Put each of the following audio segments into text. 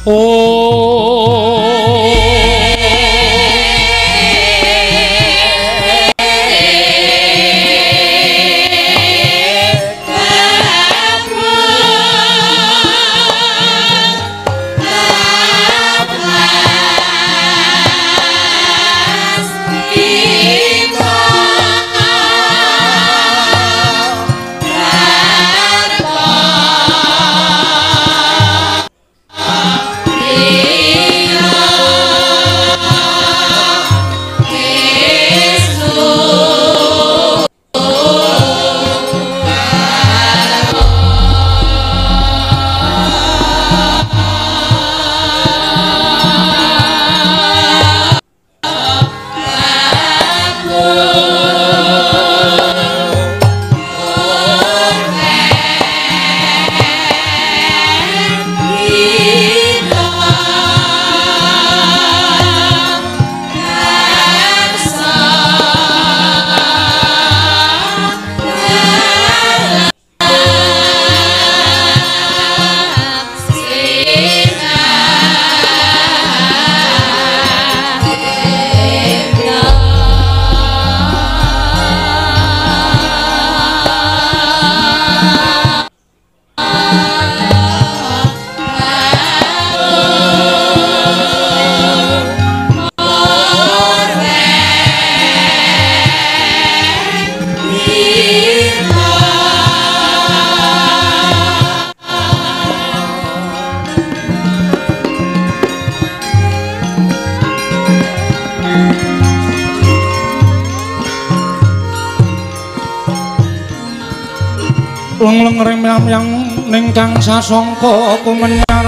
Lengleng remyam ningkang sasangka kumenyar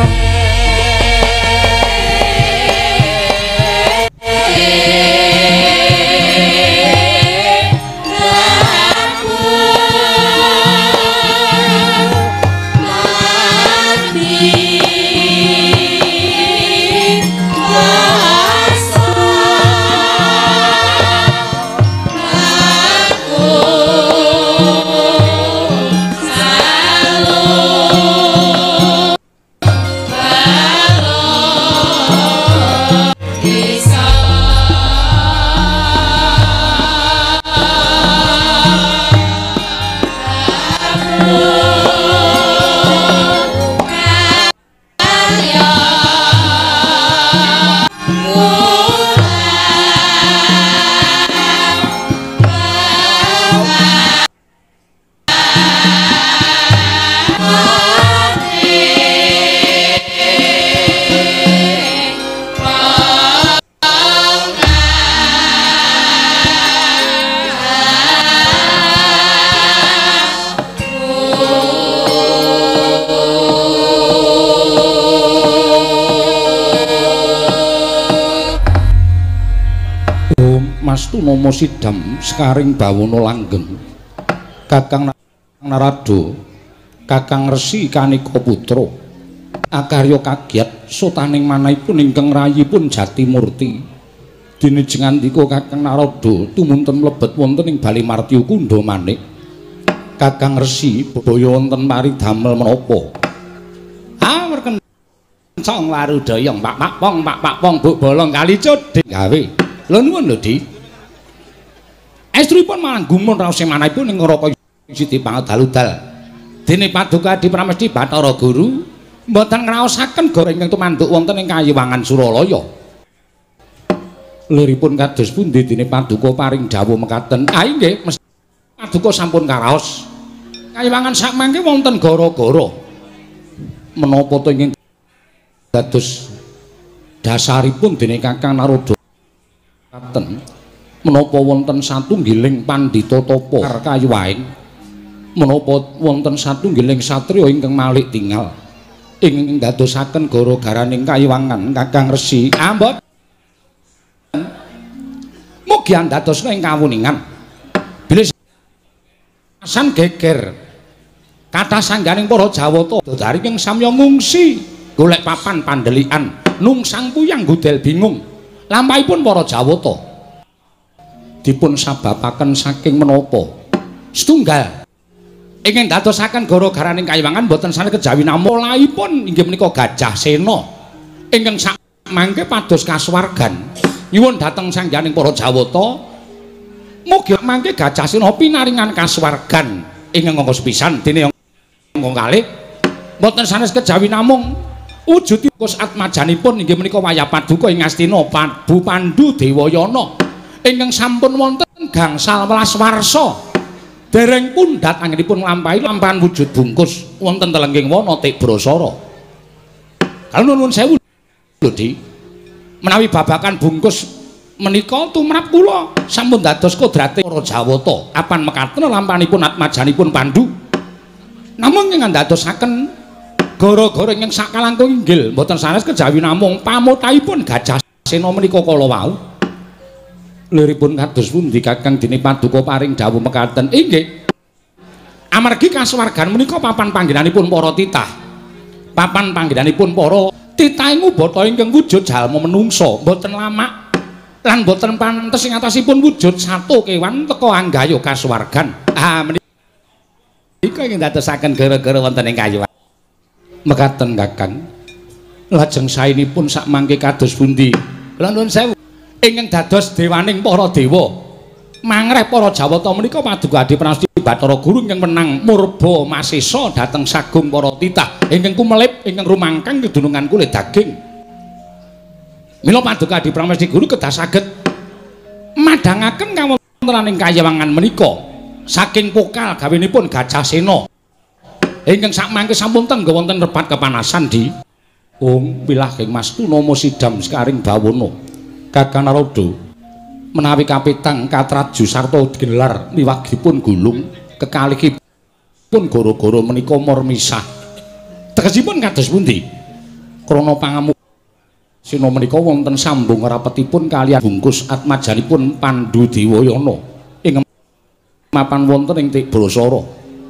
Nomo Sidam Sekaring Bawono Langgeng Kakang Narado Kakang Resi Kanika Putra akarya kagiat sotaning manahipun ingkang rayipun Jatimurti dene jengandika Kakang Narado tumunten mlebet wonten ing Bali Martya Kundha Manik Kakang Resi bebaya wonten mari damel menapa werkencang warudaya Pak Pong Buk Bolong kali codhe gawe lho nuwun lho Di estripun malang gumun raos manahipun ing Raka Siti Pangadal-udal dene Paduka Adi Pramesti Bathara Guru mboten ngraosaken goreng ingkang tumanduk wonten ing Kayiwangan Suralaya liripun kados pundi dene Paduka paring dawuh mekaten nggih mesti Paduka sampun karaos Kayiwangan sakmangke wonten gara-gara menapa to ingkang dados dasaripun dene Kakang Narada mekaten menapa wonten satunggiling pandhita tapa kayiwaing menapa wonten satunggiling satriya ingkang malih tingal ing dadosaken gara-garaning Kayiwangan Kakang Resi ambot mugi andadosna ing kawuningan bilih san geger kathah sangganing para Jawata dadari ing samya ngungsi golek papan pandhelikan nungsang puyang gudel bingung lampahipun para Jawata dipun sababaken saking menapa setunggal ingkang dadosaken gara-garaning Kayiwangan boten saged kejawi nama mulaiipun inggih menika Gajah Sena ingkang sak mangke pados kasuwargan nyuwun dhateng sangganing para Jawata mugi mangke Gajah Sena pinaringan kasuwargan ingkang angka sepisan dene angka kalih mboten sanes kejawi namung wujud Kus atmajanipun inggih menika wayah paduka ing Astina Prabu Pandhu Dewayana ingkang sampun wonten gangsal welas warsa dereng pundhat anggenipun nglampahi lampahan wujud bungkus wonten telengging wana Tik Brasara. Kalau nuwun sewu lho Di, menawi babakan bungkus menika tumrap kula sampun dados kodrate para Jawata apan mekaten lampahanipun atmajanipun Pandhu. Namung ingkang dadosaken gara-gara ingkang sakalangkung inggil mboten sanes kejawi namung pamutahipun Gajah Sena menika kala wau. Liripun kados pundi Kakang dene paduka paring dawuh mekaten? Inggih. Amargi kasuwargan menika papan panggenanipun para titah. Papan panggenanipun para titah ing ubata ingkang wujud jalma menungsa, mboten lamak lan mboten pantes ing atasipun wujud sato kewan teka anggaya kasuwargan. Menika ingkang dadosaken gara-gara wonten ing kayuhan. Mekaten Kakang. Lajeng saenipun sak mangke kados pundi? Kula nuwun sewu. Ingkang dados dewaning para dewa mangreh para Jawata menika paduka Adi Pranasti Bathara Guru ingkang menang murba masesa dhateng sagung para titah ingkang kumelip ingkang rumangkang kedunungan kulit daging. Mila paduka Adi Pranasti Guru kedah saged madhangaken kawontenaning kayawangan menika saking pokal gawenipun Gajah Sena ingkang sakmangke sampun tengga wonten repat kepanasan Di. Om wilahing Mastu Nama Sidam Sekaring Bawana. Kakang Narada menawi kapitang katraju sarta gelar liwagipun gulung kekalihipun gara-gara menika murmisah. Tegesipun kados pundi? Krana pangamu Sena menika wonten sambung rapetipun kaliyan bungkus atmajanipun Pandhu Dewayana ing mapan wonten ing Tik Brasara.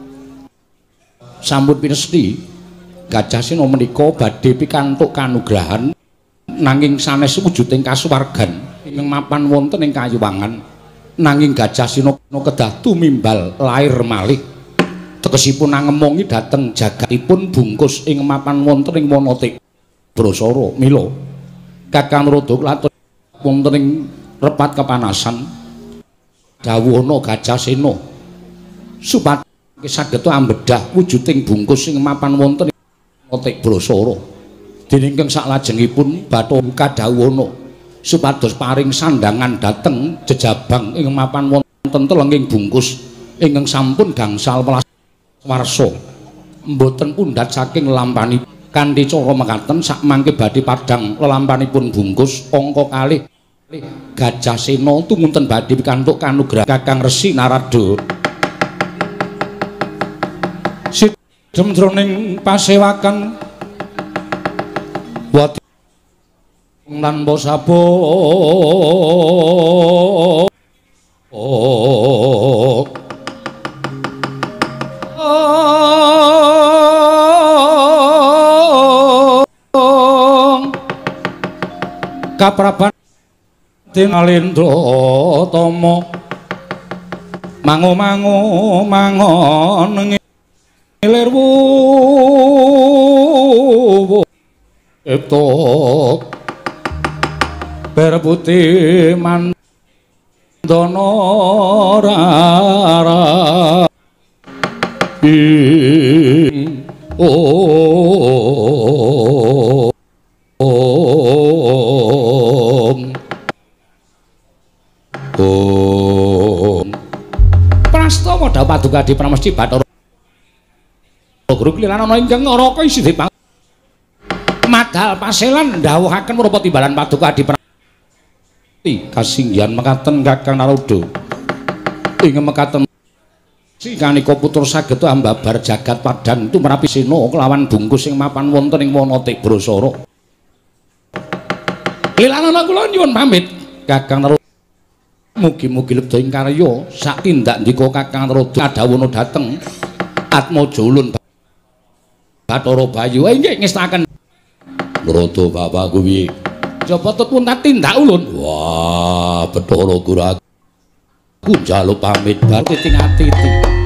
Sampun pinesti Gajah Sena menika badhe pikantuk kanugrahan nanging sanes wujuding kasuwargan ingkang mapan wonten ing kayuwangan nanging Gajah Sena kedah tumimbal lair malih tegesipun nangemongi dhateng jagatipun bungkus ing mapan wonten ing wana Tik Brasara. Mila Kakang Narada klatur wonten ing repat kepanasan dawuhna Gajah Sena supados saged ambedah wujuding bungkus ing mapan wonten ing wana Tik Brasara. Dene ingkang saklajengipun Bathara dawuhna supados paring sandangan dhateng jejabang ing mapan wonten telenging bungkus ingkang sampun gangsal welas warsa mboten pundhat saking lampahipun kanthi cara mekaten sakmangke badhe padhang lelampahanipun bungkus angka kalih Gajah Sena tumunten badhe pikantuk kanugrahan Kakang Resi Narada. Sidhem jroning pasewakan wati tanpa sabo kapraban tinalendra tama mangu-mangu mangon ngilirwu Epto berputih mandana rara Prastawa dawuh Paduka Adi Pramesti Bathara Guru kliran ana ingkang ngaraka isi dipang madal paselan ndhawuhaken rupa timbalan Paduka Adi Pramesti kasinggihan mekaten Kakang Narada ing mekaten singkanika putra saged ambabar jagat padang tumrapi Sena kelawan bungkus sing mapan wonten ing wana Tik Brasara. Lilanana kula nyuwun pamit Kakang Narada. Mugi-mugi lebda ing karya sak tindak ndika Kakang Narada dawuhna dhateng Atmaja Ulun Bathara Bayu. Nggih ngestaken Narada Bapak kuwi. Coba tetpun tak tindak ulun. Wah, Bathara Guru aku njaluk pamit bar titing-ati.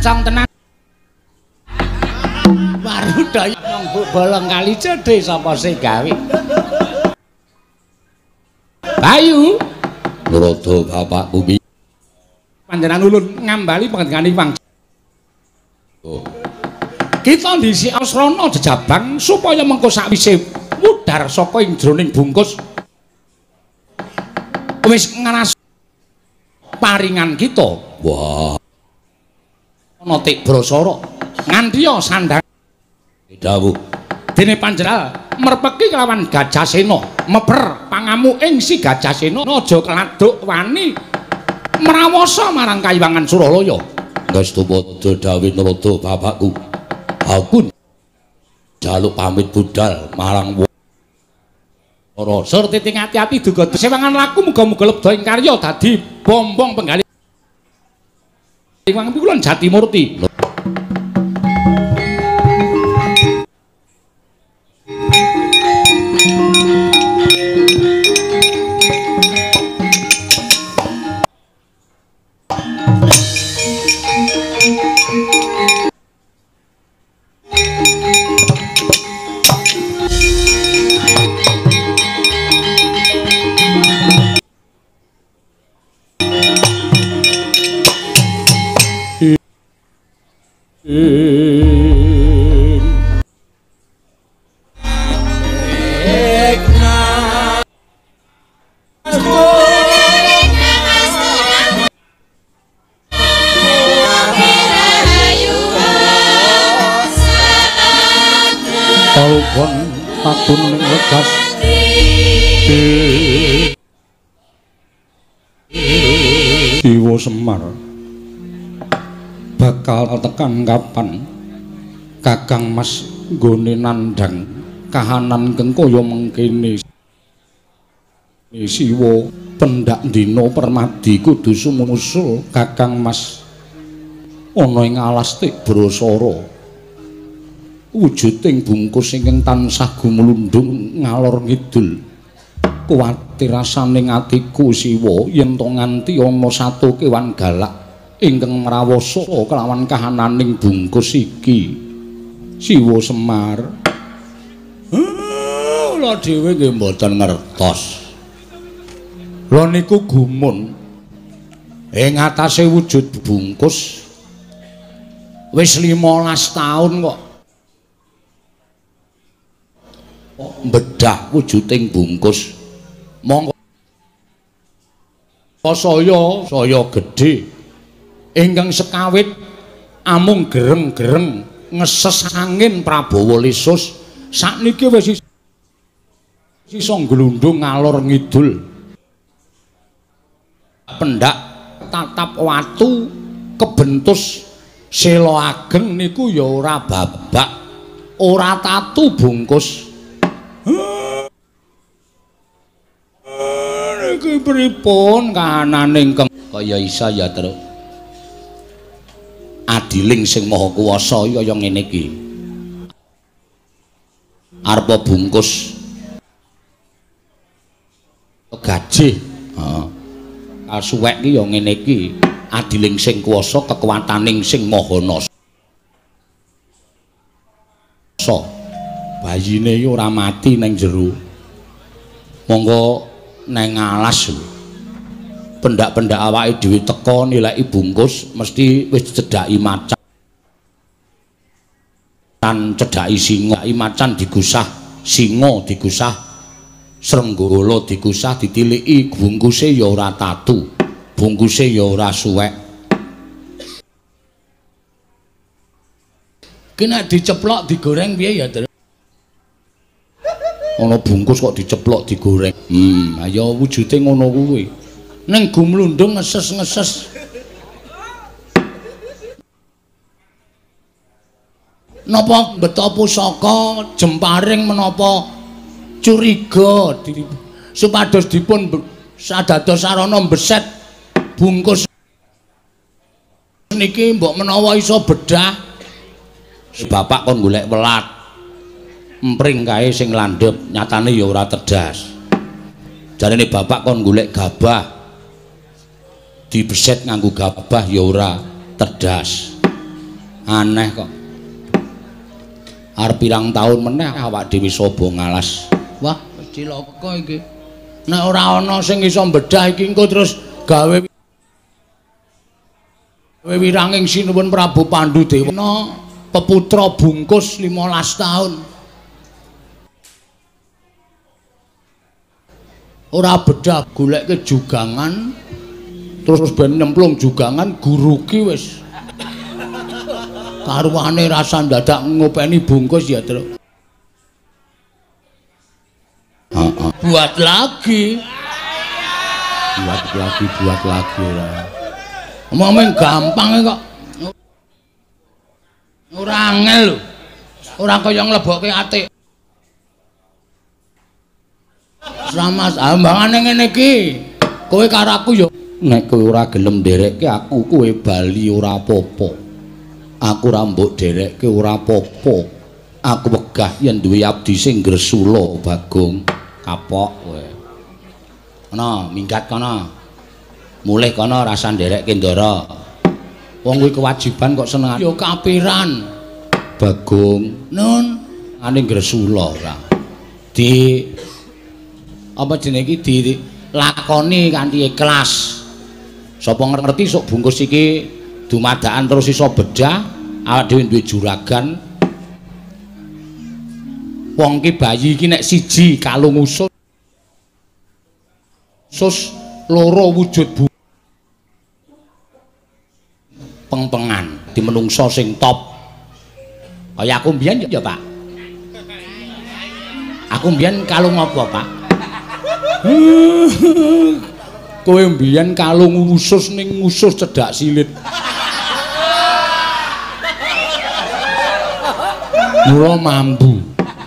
cong tenan. Marudaya nang bolong kali cedhe sapa sing gawe? Bayu. Narada bapakku piye? Panjenengan ulun ngambali panjenenganipun. Oh. Kita ndisi asrana jejabang supaya mengko sakwise mudhar saka ing jroning bungkus wis ngaras paringan kita. Wah. Ana tik brasara ngantiya sandhang dawuh dene panjenengan merpeki kelawan Gajasena meper pangamu ing si Gajasena aja keladuk wani mrawasa marang Kayiwangan Suralaya. Ngastu padha dawuh Narada bapakku. Aku jaluk pamit budal marang ora sur titing ati-ati duga sewangan laku muga-muga lebda ing karya dadi bombong penggali Wang Pikulan Jatimurti. Dewa Semar bakal tekan kapan Kakang Mas nggone nandhang kahanan kengkaya mengkene Siwa pendak dina permadi kudu sumusul Kakang Mas ana ing alas tik brasara wujuding bungkus ingkang tansah gumlundung ngalor ngidul kuwatir rasaning atiku Siwa yen to nganti ana satu kewan galak ingkang mrawasa kelawan kahananing bungkus iki Siwa Semar kula dhewe nggih mboten ngertos lha niku gumun ing atase wujud bungkus wis 15 taun kok mbedah wujuding bungkus monggo saya gedhe ingkang sekawit amung gereng-gereng ngeses angin Prabawa Lesus sakniki wis sisa glundung ngalor ngidul pendak tatap watu kebentus sela ageng niku ya ora babak ora tatu bungkus iki pripun kahanane ingkang kaya isa ya terus adiling sing maha kuwasa kaya ngene iki arepa bungkus gajih heeh kasuwek iki ya ngene iki adiling sing kuwasa kekuwataning sing maha nasa bayine iki ora mati nang jero monggo nang alas pendak-pendak awake dhewe teka nilai bungkus mesti wis cedhaki macan cedhaki singa macan digusah singa digusah srenggala digusah ditiliki bungkuse ya ora tatu bungkuse ya ora suwek kena diceplok digoreng piye ya terus ana bungkus kok diceplok digoreng ayo wujude ngono kuwi ning gumlundung ngeses-ngeses napa mbeta pusaka jemparing menapa curiga supados dipun sadados sarana mbeset bungkus niki mbok menawa iso bedah bapak kon golek welat empring kae sing landhep nyatane ya ora tedas jarene bapak kon golek gabah dibeset nganggo gabah ya ora tedas Aneh kok. Arep pirang taun meneh awak dhewe sobo ngalas. Wah, wis cilaka iki. Nek ora ana sing iso mbedah iki engko terus gawe wiranging sinuwun Prabu Pandhudewana peputra bungkus 15 taun. Ora bedah goleke jugangan terus ben nyemplung jugangan guru ki wis karuane rasa dadak ngopeni bungkus ya, Tru. Buat lagi lah. Omong gampang kok. Ora angel lho. Ora kaya nglebokke ati. Slamas ambangane ngene iki. Kowe karo aku ya nek kowe ora gelem nderekke aku kowe bali ora apa-apa. Aku ora mbok derekke ora apa-apa. Aku wegah yen duwe abdi sing gresula Bagong. Kapok kowe. Ana minggat kana. Mulih kana rasa nderekke Ndara. Wong kuwi kewajiban kok seneng. Ya kapiran. Bagong. Nun, ane gresula ora. Di apa jenenge iki dilakoni kanthi ikhlas. Sapa ngerti sok bungkus iki dumadakan terus iso bedah, awak dhewe duwe juragan. Wong ki bayi iki nek siji kalung usus loro wujud pengpengan di menungso sing top. Kaya aku mbiyen ya, Pak. Aku mbiyen kalung apa, Pak? Kowe mbiyen kalung usus ning usus cedhak silit. Mula mambu.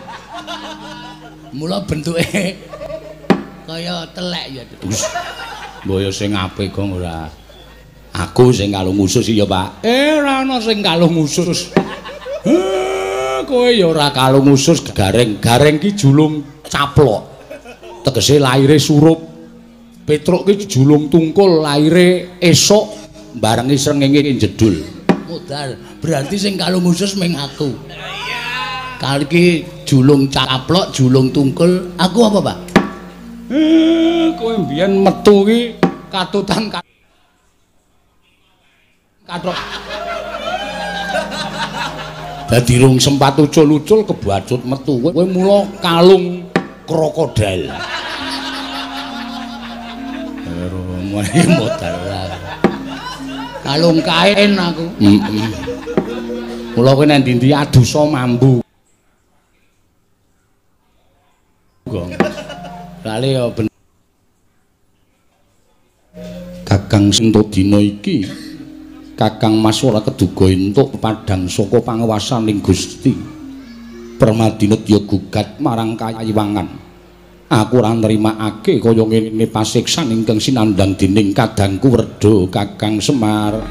Mula bentuke kaya telek ya. Mboyo sing apik kok ora. Aku sing kalung usus ya, Pak. Ora ana sing kalung usus. Kowe ya ora kalung usus gareng. Gareng ki julung caplok. Tegese laire surup. Petruk ki julung tungkul, laire esok barengi srengenge jedul. Modal. Berarti sing kalung usus meng aku. Kali ki julung caplok, julung tungkul, aku apa, Pak? Kowe mbiyen metu ki katutan kathok. Dadi rung sempat ucul-ucul kebacut metu. Kowe mula kalung krokodil. Mulai modal. Kalung kain aku. Mula kowe nek ndi-ndi adusa mambu. Lali ya bener. Kakang entuk dina iki Kakang Mas ora keduga entuk padhang saka panguwasaning Gusti. Permadinut ya gugat marang Kayiwangan. Aku ora nrimakake kaya ngene pasiksan ingkang sinandhang dening kadangku Werda Kakang Semar.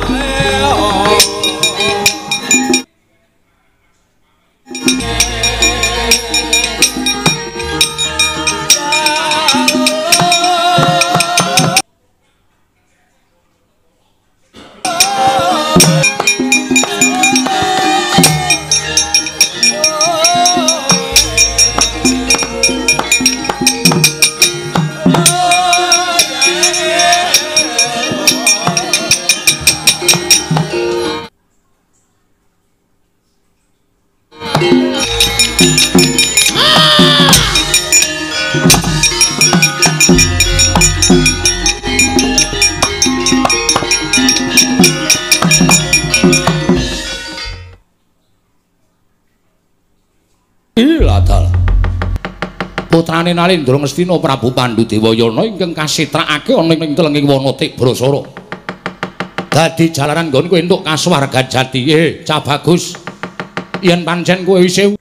Putrane Nalendra Ngastina Prabu Pandhudewayana ingkang kasitrakake ana ing telenging Wanatik Brasara. Dadi jalaran nggon kowe entuk kasuwargan jati. Cah bagus. Yen pancen kowe isih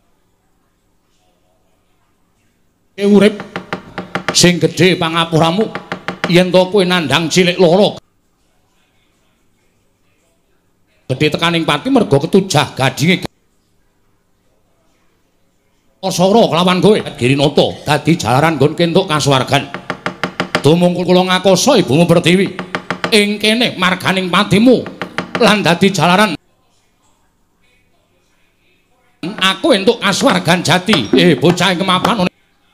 urip sing gedhe pangapuramu, yen to kowe nandhang cilik loro gedhe tekaning pati merga ketujah gadinge Sora kelawan kowe Girinata dadi jalaran nggon kentuk kasuwargan. Dumungkul kula ngakoso Ibumu Pertiwi ing kene marganing patimu lan dadi jalaran aku entuk kaswargan jati. Bocah kemapan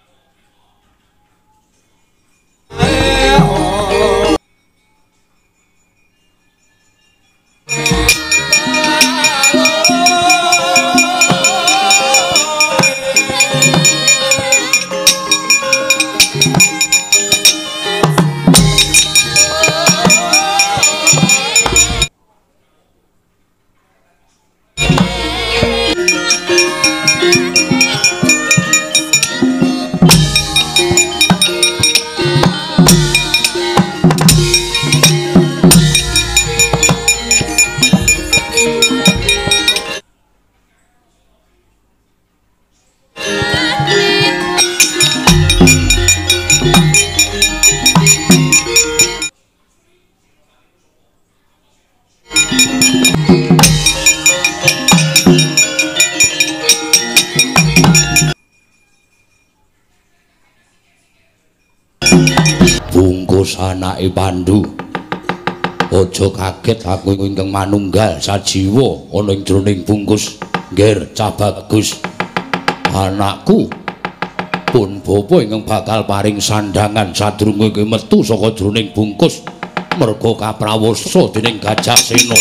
anake Pandhu. Aja kaget aku ingkang manunggal sajiwa ana ing jroning bungkus. Nggih, Cah Bagus. Anakku pun bapa ingkang bakal paring sandangan sadurunge metu saka jroning bungkus merga kaprawasa dening Gajah Sena.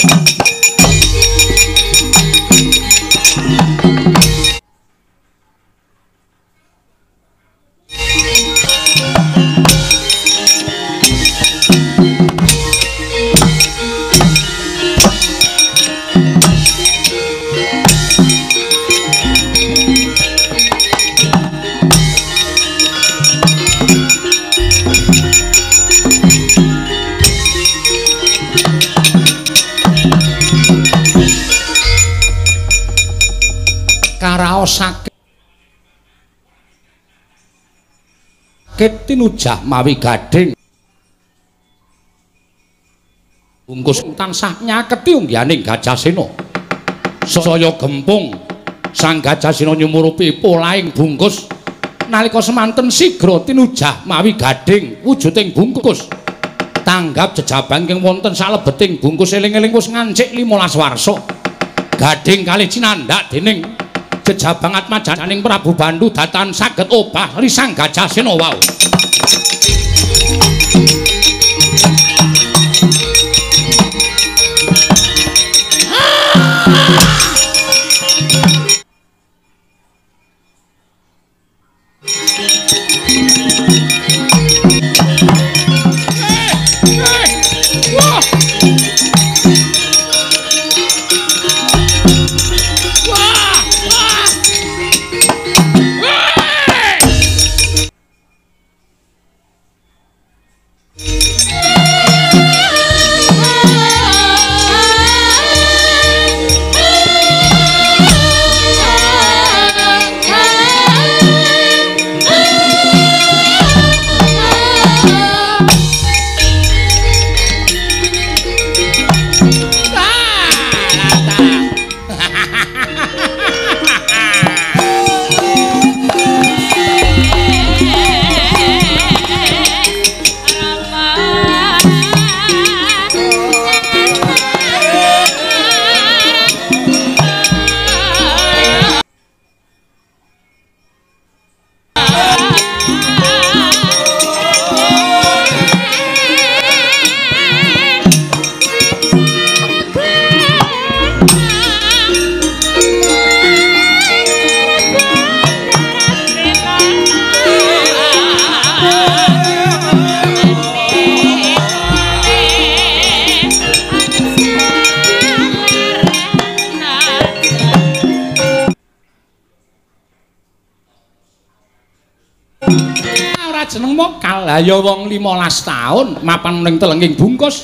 Sakit tinujah mawi gading bungkus tansah nyaketi unggianing Gajah Sena. Saya gempung sang Gajah Sena nyumurupi polaing bungkus nalika semanten sigra tinujah mawi gading wujuding bungkus tanggap jejabang ing wonten salebeting bungkus eling-eling wis ngancik 15 warsa gading kalih cinandhak dening jejabang atmajaning Prabu Bandhu datan saged obah lisang Gajah Sena wau. Jeneng mokal lah ya wong 15 taun mapan ning telenging bungkus.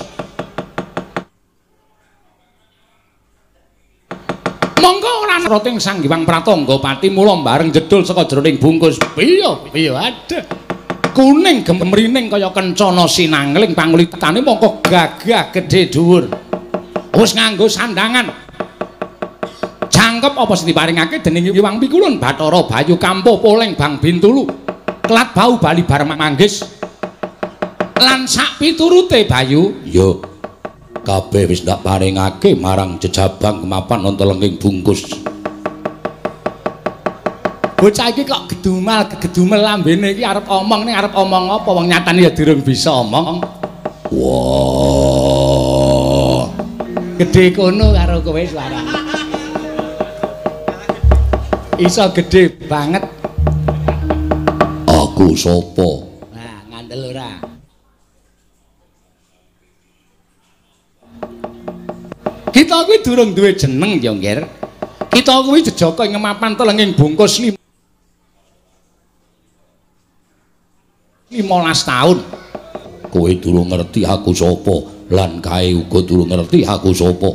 Monggo ora roting Sang Hyang Pratangga Pati mula bareng jedul saka jroning bungkus. Piye ada. Kuning gemrining kaya kencana sinangling pangulitane mongko gagah gedhe dhuwur. Wis nganggo sandangan. Jangkep apa sing diparingake dening Hyang Pikulun Bathara Bayu Kampuh Poleng Bang Bintulu. Kelat bau bali bareng manggis lan sak piturute Bayu yo kabeh wis ndak paringake marang jejabang kemapan wonten lenging bungkus bocah iki kok gedumel lambene iki arep omong ning arep omong apa wong nyatane ya durung bisa omong. Wah. Gedhe kono karo kowe suara. Iso gedhe banget. Aku sapa? Nah, ngandel ora? Kita kuwi durung duwe jeneng ya, Ngger. Kita kuwi jejaka ing mapan telenging bungkus 15 tahun. Kowe durung ngerti aku sapa lan kae uga durung ngerti aku sapa.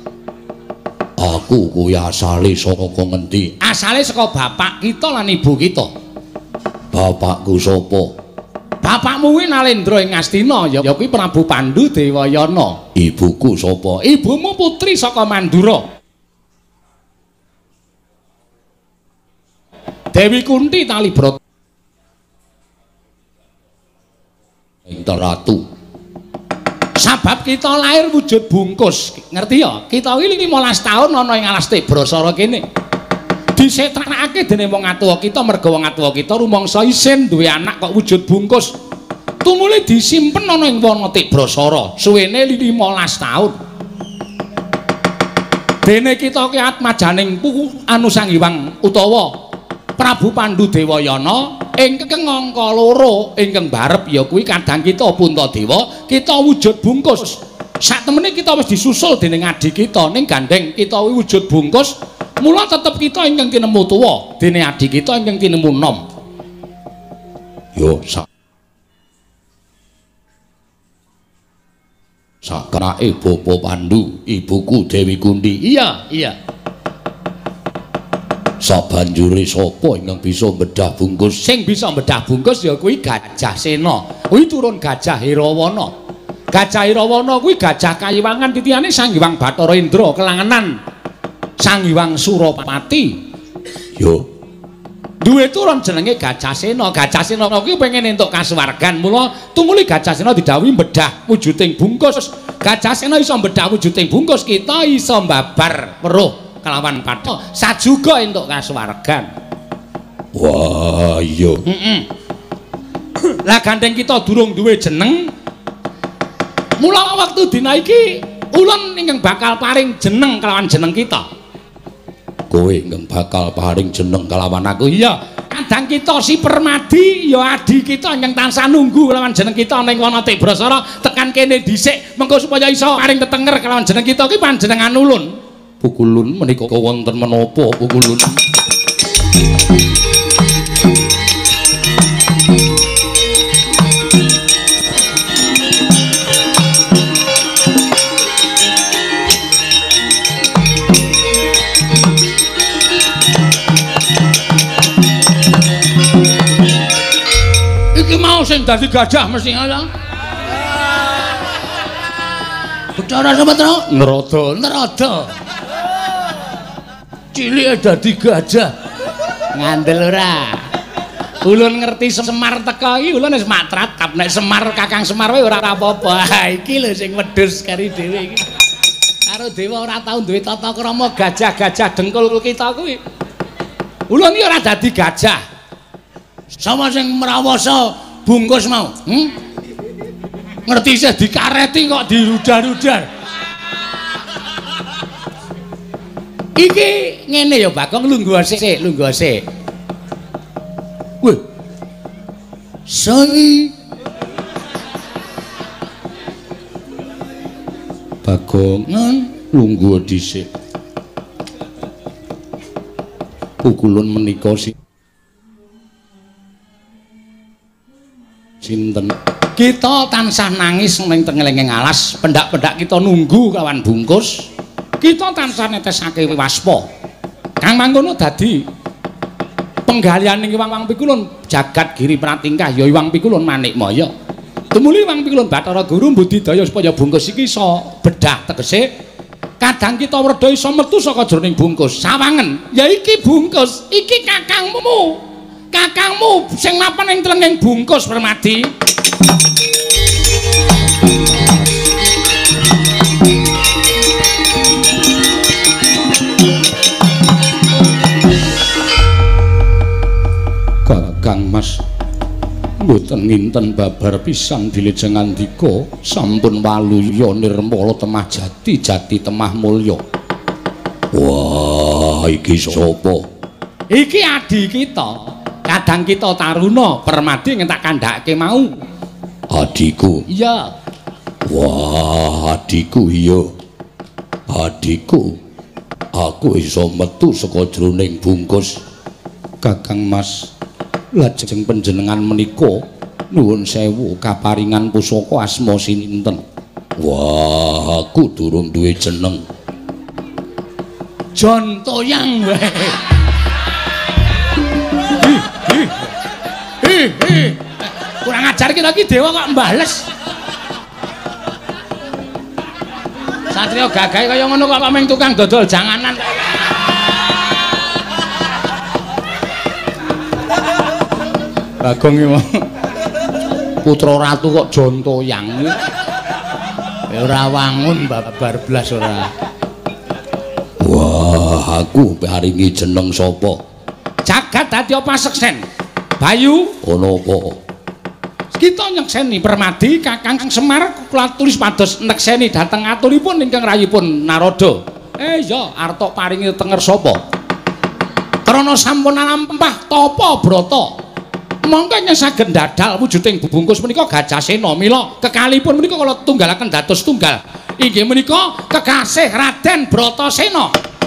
Aku kuwi asale saka ngendi? Asale saka bapak kita lan ibu kita. Bapakku sapa? Bapakmu kuwi Nalendra ing Ngastina ya kuwi Prabu Pandhu Dewayana. Ibuku sapa? Ibumu putri saka Mandura. Dewi Kunti Talibrata. Ing ratu. Sabab kita lahir wujud bungkus, ngerti ya? Kita iki 15 tahun ana ing alas Tebrasara kene. Disetrakake dening wong atuwa kita merga wong atuwa kita rumangsa isin duwe anak kok wujud bungkus. Tumule disimpen ana ing wana Tebrasara suwene 15 tahun. Dene kita ki atmajaning anu Sanghyang utawa Prabu Pandhu Dewayana ingkang angka 2 ingkang barep ya kuwi kadang kita Puntadewa, kita wujud bungkus. Saktemene kita wis disusul dening adik kita ning gandeng kita wujud bungkus. Mula tetep kita ingkang tinemu tuwa, dene adik kita ingkang tinemu nom. Yo sakenake Bapa Pandhu, ibuku Dewi Kunti. Iya, iya. Sabanjure sapa ingkang bisa mbedah bungkus? Sing bisa mbedah bungkus ya kuwi Gajah Sena. Kuwi turun Gajah Irawana. Gajah Irawana kuwi gajah kayiwangan titiyane Sanghyang Bathara Indra kelangenan Sanghyang Surapati. Yo. Duwe turun jenenge Gajah Sena. Gajah Sena kuwi pengen entuk kasuwargan. Mula tumuli Gajah Sena didhawuhi mbedah wujuding bungkus. Gajah Sena iso mbedah wujuding bungkus, kita iso mbabar weruh kelawan patho sajuga entuk kasuwargan. Wah, iya. Lah gandeng kita durung duwe jeneng. Mula waktu dina iki ulun ingkang bakal paring jeneng kelawan jeneng kita. Kowe ingkang bakal paring jeneng kelawan aku. Iya, kadang kita si Permadi ya adi kita ingkang tansah nunggu kelawan jeneng kita ning wana Tebrasara tekan kene dhisik mengko supaya iso paring tetenger kelawan jeneng kita ki panjenengan ulun. Pukulun menika wonten menapa pukulun? Iki mau sing dadi gajah mesti ngono. Bathara Sumatera nrada. Cilik dadi gajah. Ngandel ora. Ulun ngerti Semar teka iki ulun wis matrat kap nek Semar Kakang Semar wae ora apa-apa. Iki lho sing wedhus kari dhewe iki. Karo dewa ora tau duwe tata krama gajah-gajah dengkul kita kuwi. Ulun iki ora dadi gajah. Sama sing mrawasa bungkus mau. Ngerti sih dikareti kok dirudar-rudar. Iki ngene ya Bagong lungguh sik, lungguh sik. Wih. Soi. Bagongan lungguh dhisik. Pukulun menika sinten? Kita tansah nangis ning tengelenging alas, pendak-pendak kita nunggu kawan bungkus. Kita tansah netesake waspa. Kang mangkono dadi penggalianing Iwang Pikulun jagat giri pratingkah ya Iwang Pikulun Manikmaya. Tumuli Iwang Pikulun Bathara Guru mbudidaya supaya bungkus iki iso bedah tegese kadang kita werda iso metu saka jroning bungkus. Sawangen, ya iki bungkus, iki kakangmu. Kakangmu sing mapan ing telenging bungkus Permadi. Mboten nginten babar pisan bilih ngandika sampun waluya nirmala temah jati temah mulya. Wah, iki sapa? Iki adi kita. Kadang kita taruna Permadi ngentak kandhake mau. Adiku. Iya. Wah, adiku iya. Adiku. Aku iso metu saka jroning bungkus. Kakang Mas, lajeng panjenengan menika nuwun sewu kaparingan pusaka asma sinten? Wah, aku durung duwe jeneng. Jon Toyang wae. Kurang ajar kita iki dewa kok mbales. Satria gagahe kaya ngono kok pameng tukang dodol janganan. Bagong iki putra ratu kok Jon Toyang iki. Ora wangun babar blas ora. Wah, aku paringi jeneng sapa? Jagat dadi paseksen. Bayu, ono apa? Kita nyekseni Permadi Kakang Semar kula tulis pados nekseni dhateng aturipun ingkang rayipun Narada. Iya, arta paringi tenger sapa? Krana sampun lampah tapa brata. Monggo yen saged ndadal wujuding bungkus menika Gajasena mila kekalipun menika kula tunggalaken dados tunggal. Inggih menika kekasih Raden Bratasena.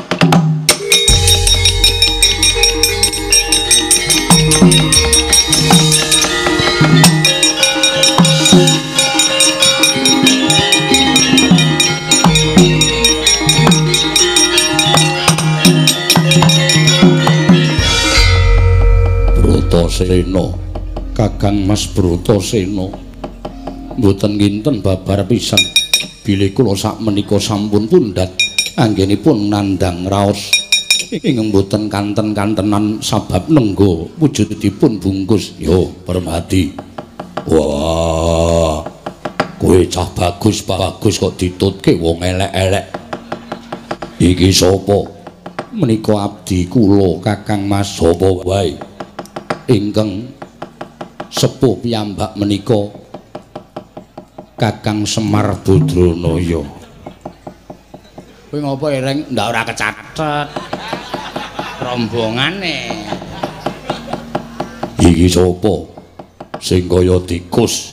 Bratasena, Kakang Mas Bratasena, mboten nginten babar pisan bilih kula sakmenika sampun pundhat anggenipun nandhang raos ingkang mboten kanten-kantenan sabab nenggo wujudipun bungkus. Yo Permadi, wah kowe cah bagus kok ditutke wong elek-elek. Iki sapa? Menika abdi kula Kakang Mas. Sapa wae ingkang sepuh piyambak menika Kakang Semar Badranaya. Kowe ngopo Ireng ndak ora kecathet rombongane? Iki sapa sing kaya tikus?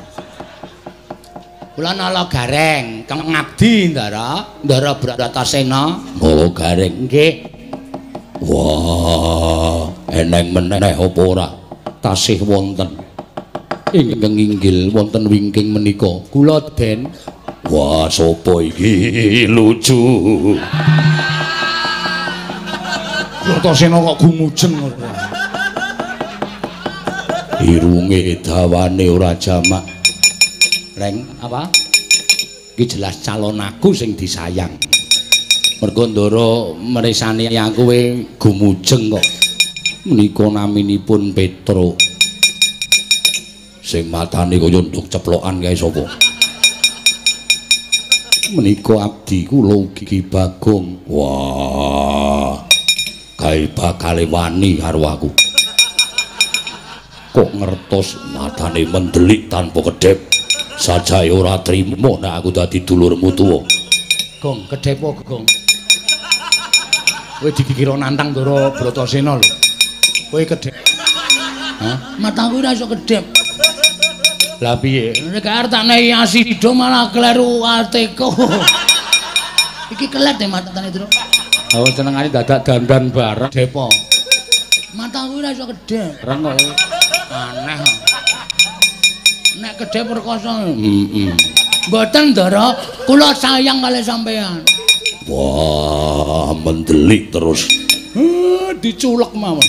Kula Nala Gareng, kang ngabdi Ndara Bratasena. Nala Gareng nggih. Wah, eneng meneh apa ora? Tasih wonten ingkang inggil wonten wingking menika. Kula Den. Wah, sapa iki lucu. Bratasena kok gumujeng ngono. Irunge dawane ora jamak. Reng, apa? Iki jelas calon aku sing disayang. Mergo ndara meresani aku kowe gumujeng kok. Menika naminipun Petruk. Sing matane kaya nduk ceplokan kae sapa? Menika abdi kula ugi Bagong. Wah. Kae bakale wani karo aku. Kok ngertos matane mendelik tanpa kedhep. Sajae ora trimo nek aku dadi dulurmu tuwa. Gong, kedhep apa Gong? Kowe dikira nantang Ndara Bratasena lho. Kowe kedhep. Hah? Mataku ora iso kedhep. Lah piye? Nek artane Asido malah kleru ateko. Iki kelet e matane, Tru. Oh, senengane dadak dandan bareng. Depo. Mataku ora iso kedhep. Reng kok. Aneh. Nek kedhep perkoso. Mboten, Ndara. Kula sayang kalih sampean. Wah, mendelik terus. Diculek mawon.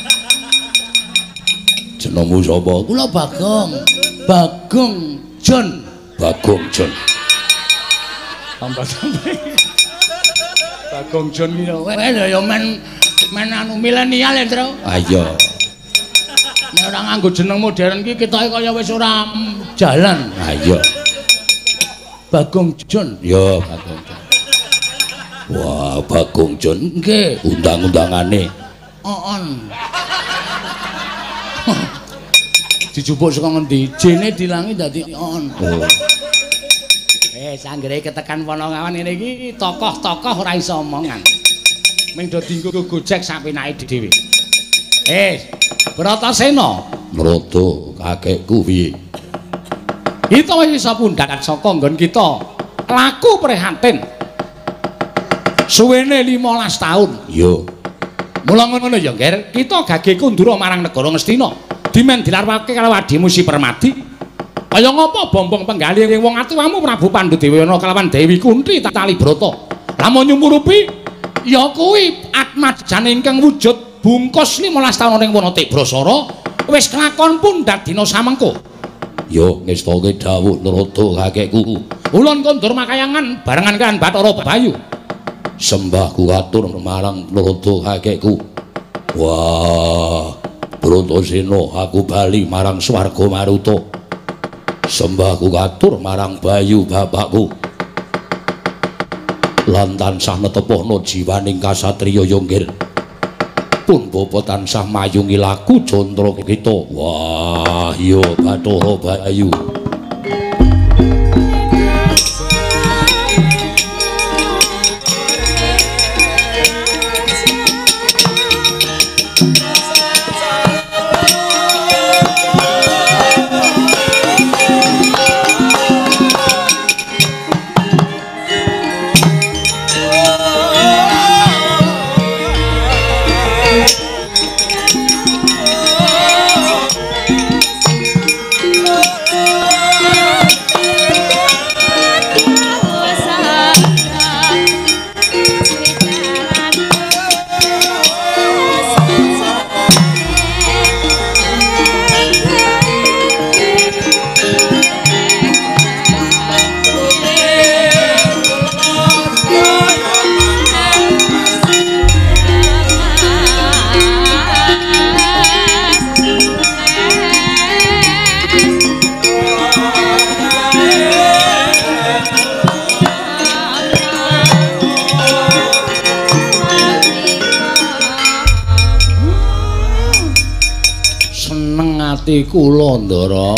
Jenengmu sapa? Kula Bagong. Bagong Jon. Bagong Jon. Tambah-tambah. Bagong Jon iki kowe ya men anu milenial ya, Tru. Ah iya. Nek ora nganggo jeneng modern iki ketoke kaya wis ora jalan. Ah iya. Bagong Jon. Ya, Bagong Jon. Wah, Bagong Jon nggih, undang-undangane. Oon. Dijupuk saka ngendi? Jene dilangi dadi on. Oh. Sanggere ketekan Panongawan ngene iki tokoh-tokoh ora iso omongan. Ming do dienggo gojek sak penake dhewe. Bratasena, Mrata kakekku piye? Kita wis iso pundhat saka nggon kita. Laku prihatin. Suwene 15 taun. Yo. Mula ngono ya, Nger. Kita gage kundura marang negara Ngastina. Dimen dilarwake karo adimu Si Permadi. Kaya ngapa bombong penggali ing wong atuwamu Prabu Pandhadewana kalawan Dewi Kunthi Talibrata. Lamun nyumurupi ya kuwi atmajane ingkang wujud bungkus 15 taun ning Wonotik Brasara wis kelakon pundhat dina samengko. Ya ngestake dawuh Narada kakekku. Ulun kondur makayangan barengan kan Bathara Bayu. Sembahku atur marang Narada kakekku. Wah, Bratasena aku bali marang swarga Maruta. Sembahku atur marang Bayu bapakku. Lan tansah netepana jiwaning kasatriya Yonggir. Pun bapa tansah mayungi laku Jandra kita. Wah, ya Bathara Bayu. Kula Ndara.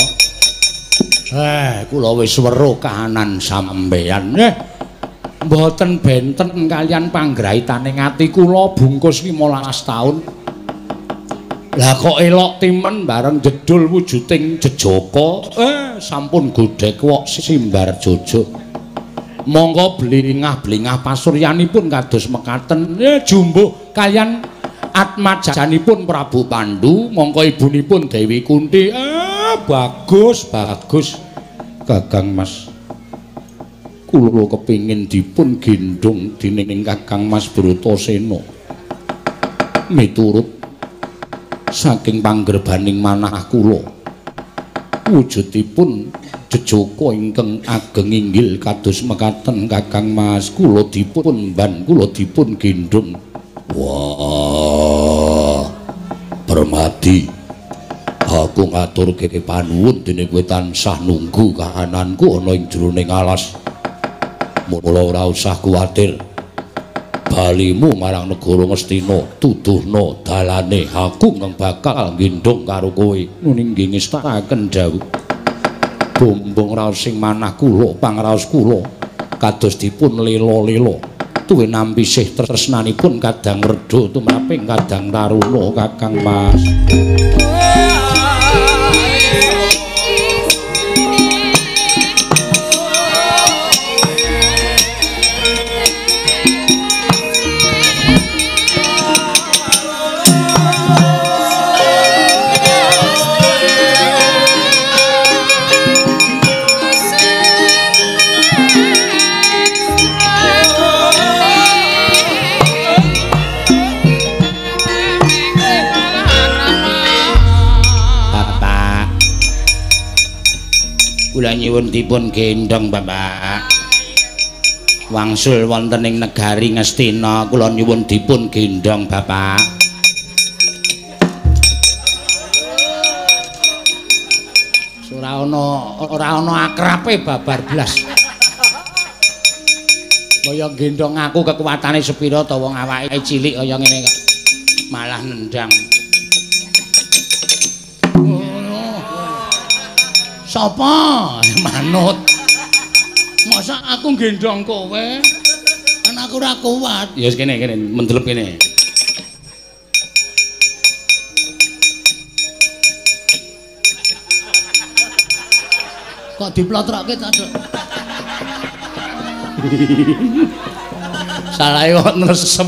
Kula wis weruh kahanan sampeyan. Mboten benten kalian panggraitaning ati kula bungkus 15 taun. Lah kok elok timen bareng jedul wujuding jejaka. Sampun godhek wok simbar jojo. Monggo blingah-blingah pasuryanipun kados mekaten. Jumbuh kalian atmajanipun Prabu Pandhu, mongko ibunipun Dewi Kunthi. Bagus, bagus. Kakang Mas. Kula kepingin dipun gendhong dening Kakang Mas Bratasena. Miturut saking panggerbaning manah kula. Wujudipun jejaka ingkang ageng inggil kados mekaten Kakang Mas. Kula dipun gendhong. Wah, Permadi, aku ngaturke panuwun dene kowe tansah nunggu kahananku ana ing jroning alas. Mula ora usah kuwatir. Balimu marang negara Ngastina, tuduhna dalane aku nang bakal gendhong karo kowe. Nuning nggih ngestakaken dawuh. Bombong raos sing manah kula, pangraos kula kados dipun lela-lela. Tuwe nampi sih tresnanipun kadang reda tumraping kadang taruna Kakang Mas. Kula nyuwun dipun gendhong Bapak. Wangsul wonten ing negari Ngastina, kula nyuwun dipun gendhong Bapak. Ora ana akrabe babar blas. Kaya gendhong aku kekuatane sepira ta wong awake cilik kaya ngene kok. Malah nendang. Sapa? Manut. Masa aku gendong kowe? Kan aku ora kuat. Ya wis kene mendelep kene. Kok diplotrokke ta, Duk? Salahe kok nresep.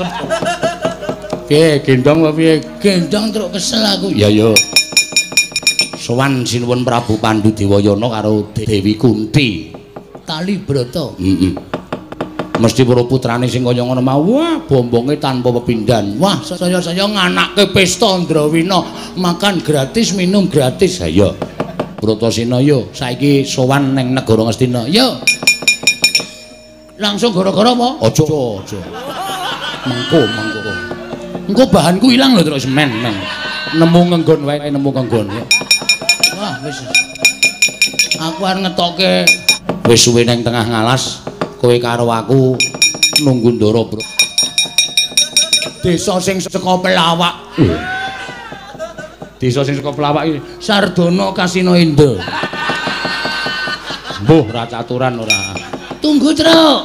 Piye gendong apa piye? Gendong truk kesel aku. Ya yo. Sowan sinuwun Prabu Pandhu Dewayana karo Dewi Kunti. Kalibrata. Mesti para putrane sing kaya ngono mau. Wah, bombonge tanpa pepindhan. Wah, saya nganakke pesta Ndrawina, makan gratis, minum gratis. Ha iya. Bratasena yo saiki sowan ning negara Ngastina. Yo. Langsung gara-gara apa? Aja. Mengko. Engko bahanku ilang lho terus men. Nemu ngenggon wae, nemu ngenggon. Wah, wis. Aku arep ngetokke wis suwe ning tengah ngalas, kowe karo aku nunggu ndara, Bro. Desa sing saka Pelawak. Desa sing saka Pelawak iki Sardana Kasina Enda. Mbuh ra caturan ora. Tunggu, Truk.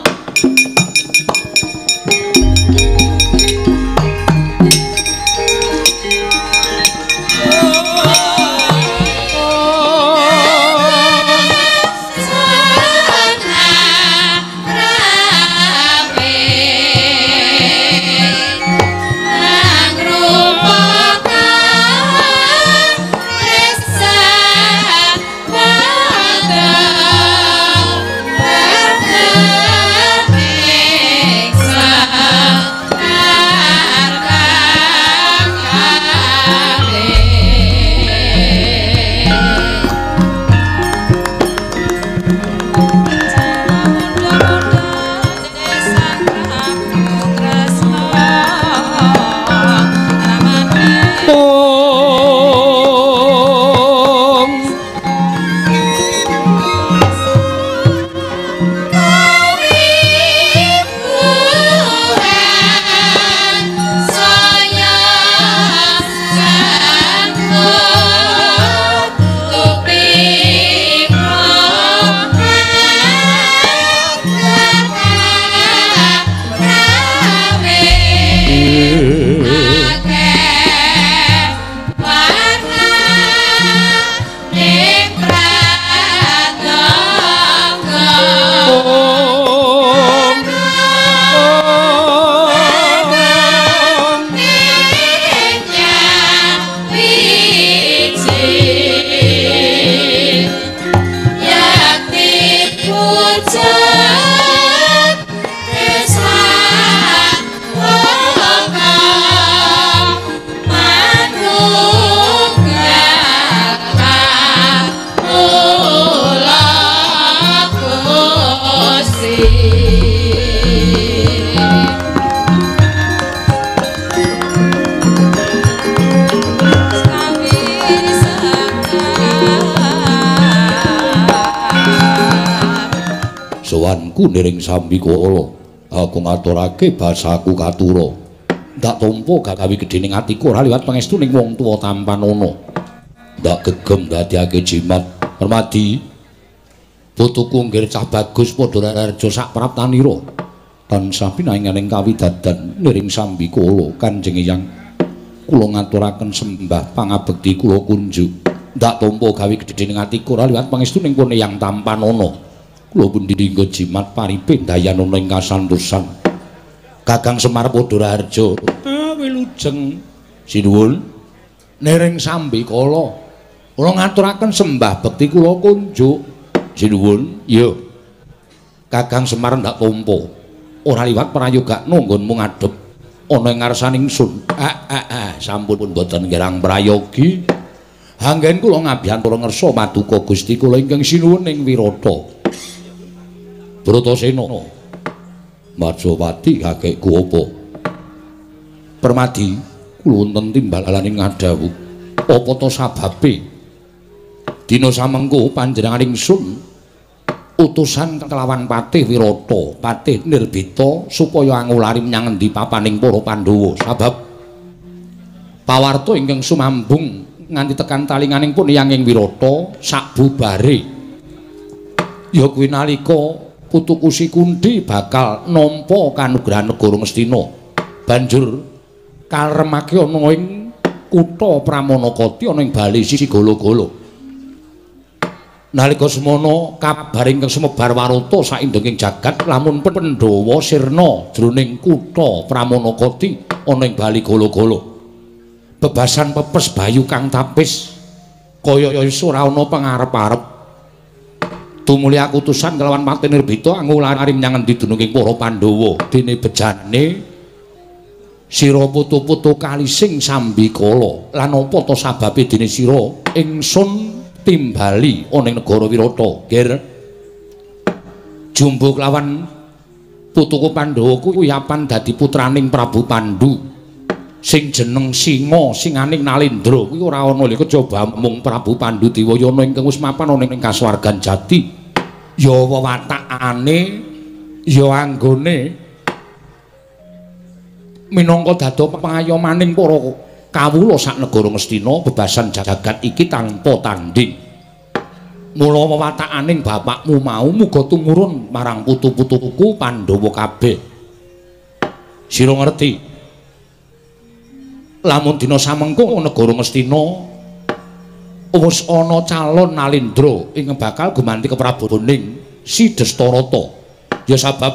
Niring Sambikala aku ngaturake basaku katura ndak tampa gawe gedhening atiku ora liwat pangestuning wong tuwa Tampanana ndak gegem dadiake jimat Permadi putuku nggir cah bagus padha rareja sak praptanira tansah pinaringaning kawidadan Niring Sambikala Kanjeng Eyang kula ngaturaken sembah pangabekti kula kunjuk ndak tampa gawe gedhening atiku ora liwat pangestuning pun Eyang Tampanana kula pun dinggo jimat paripe dayanana ing kasantosan Kakang Semar Padhararja wilujeng sinuwun Niring Sambikala kula ngaturaken sembah bekti kula kunjuk sinuwun ya Kakang Semar ndak tampa ora liwat prayoga nanggonmu ngadhep ana ing ngarsaning ingsun sampun boten ngerang prayogi anggen kula ngabiyantara ngersa maduka Gusti kula ingkang sinuwun ing Wirata Bratasena Majapati kakekku apa Permadi kula wonten timbalaning ngadhawuh apa ta sababe dina samengko panjenengan ingsun utusan kelawan Patih Wirata Patih Nirbita supaya angulari menyang endi papaning para Pandhawa sabab pawarta ingkang sumambung nganti tekan talinganing pun Yanging Wirata sakbubare ya kuwi nalika putuku si Kundi bakal nampa kanugrahan negara Ngastina banjur kalemake ana ing kutha Pramanakati ana ing bali sisi golo-golo. Nalika semana kabar ingkang sumebar warata saindenging jagat lamun Pandhawa sirna jroning kutha Pramanakati ana ing bali golo-golo. Bebasan pepes bayu kang tapis kaya ora ana pangarep-arep. Tumuli aku utusan kelawan Pati Nirbita ngulari menyang endi dununging para Pandhawa dene bejane sira putu-putu Kalising Sambikala lan apa ta sababe dene sira ingsun timbali ana ing negara Wirata ger jumbo kelawan putuku Pandhawa kuwi apan dadi putraning Prabu Pandhu sing jeneng Singa singaning Nalendra kuwi ora ana lho kejaba mung Prabu Pandhu Diwayana ingkang wis mapan ana ing kasuwargan jati ya wewatakane ya anggone minangka dadi pengayomaning para kawula sak negara Ngastina bebasan jagat iki tanpa tanding. Mula wewatakaning bapakmu mau muga tumurun marang putu-putuku Pandhawa kabeh. Sira ngerti? Lamun dina samengko negara Ngastina wis ana calon Nalendra ingkang bakal gumanti keprabaning Si Destarata. Ya sabab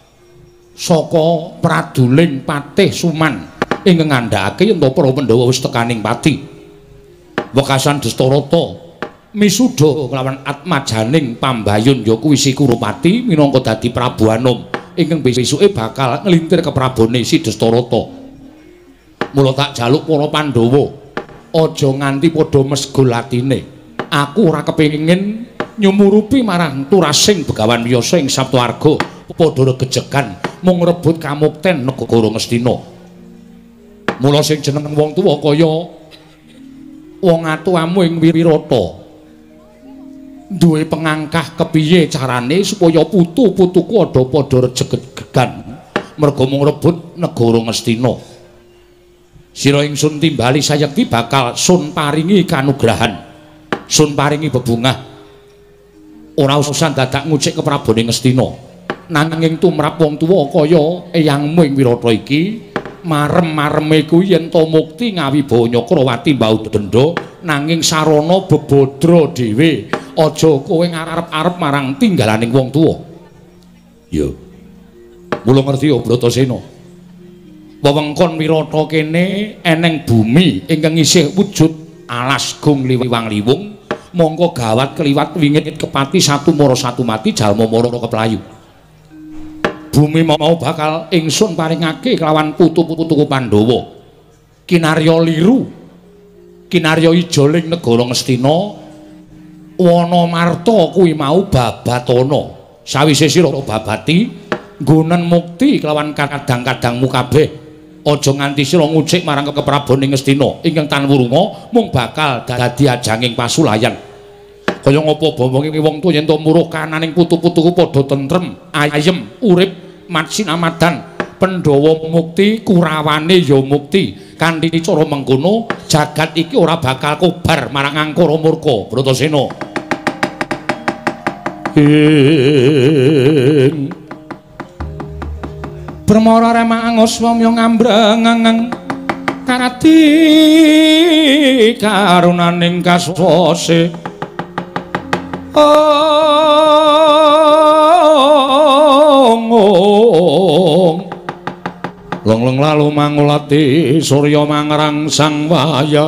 saka praduling Patih Suman ingkang ngandhakake yen to para Pandhawa wis tekaning pati. Wekasan Destarata misuda kelawan atmajaning pambayun ya kuwi Si Kurupati minangka dadi Prabu Anom ingkang besuke bakal nglintir keprabone Si Destarata. Mula tak jaluk para Pandhawa aja nganti padha mesgul atine. Aku ora kepengin nyumurupi marang turasing Begawan Wiyasa ing Saptawarga padha regejegan mung rebut kamukten negara Ngastina. Mula sing jeneng wong tuwa kaya wong atuwamu ing Wirata duwe pengangkah kepiye carane supaya putu-putuku ada padha regejegan merga mung rebut negara Ngastina. Sira ingsun timbali sayekti bakal sun paringi kanugrahan, sun paringi bebungah. Ora usah dadak ngucik keprabone Ngastina. Nanging tumrap wong tuwa kaya eyangmu ing Wirata iki, marem-mareme kuwi yen to mukti ngawibawa Nyakrawati mbau denda nanging sarana bebodra dhewe. Aja kowe ngarep-arep marang tinggalaning wong tuwa. Ya. Mula ngerti ya Bratasena. Wewengkon Wirata kene eneng bumi ingkang isih wujud alas gung liwang-liwung mongko gawat kliwat wingit kepati satu mara satu mati jalma mara keplayu. Bumi mau bakal ingsun paringake kelawan putu-putuku Pandhawa kinarya liru kinarya ijoling negara Ngastina wana marta kuwi mau babatana sawise sira babati nggonen mukti kelawan kadang-kadangmu kabeh. Aja nganti sira ngucik marang keprabone Ngastina ingkang tan wurunga mung bakal dadi ajanging pasulayan. Kaya ngapa bombonge wong tuwa yen to muruh kananing putu-putuku padha tentrem, ayem, urip, matsinamadan, Pandhawa mukti, Kurawane ya mukti. Kanthi cara mengkono jagat iki ora bakal kobar marang angkara murka, Bratasena. Bremara remang angos wamya ngambreng karati karunaning kaswase long lalu mangulati surya mangrangsang waya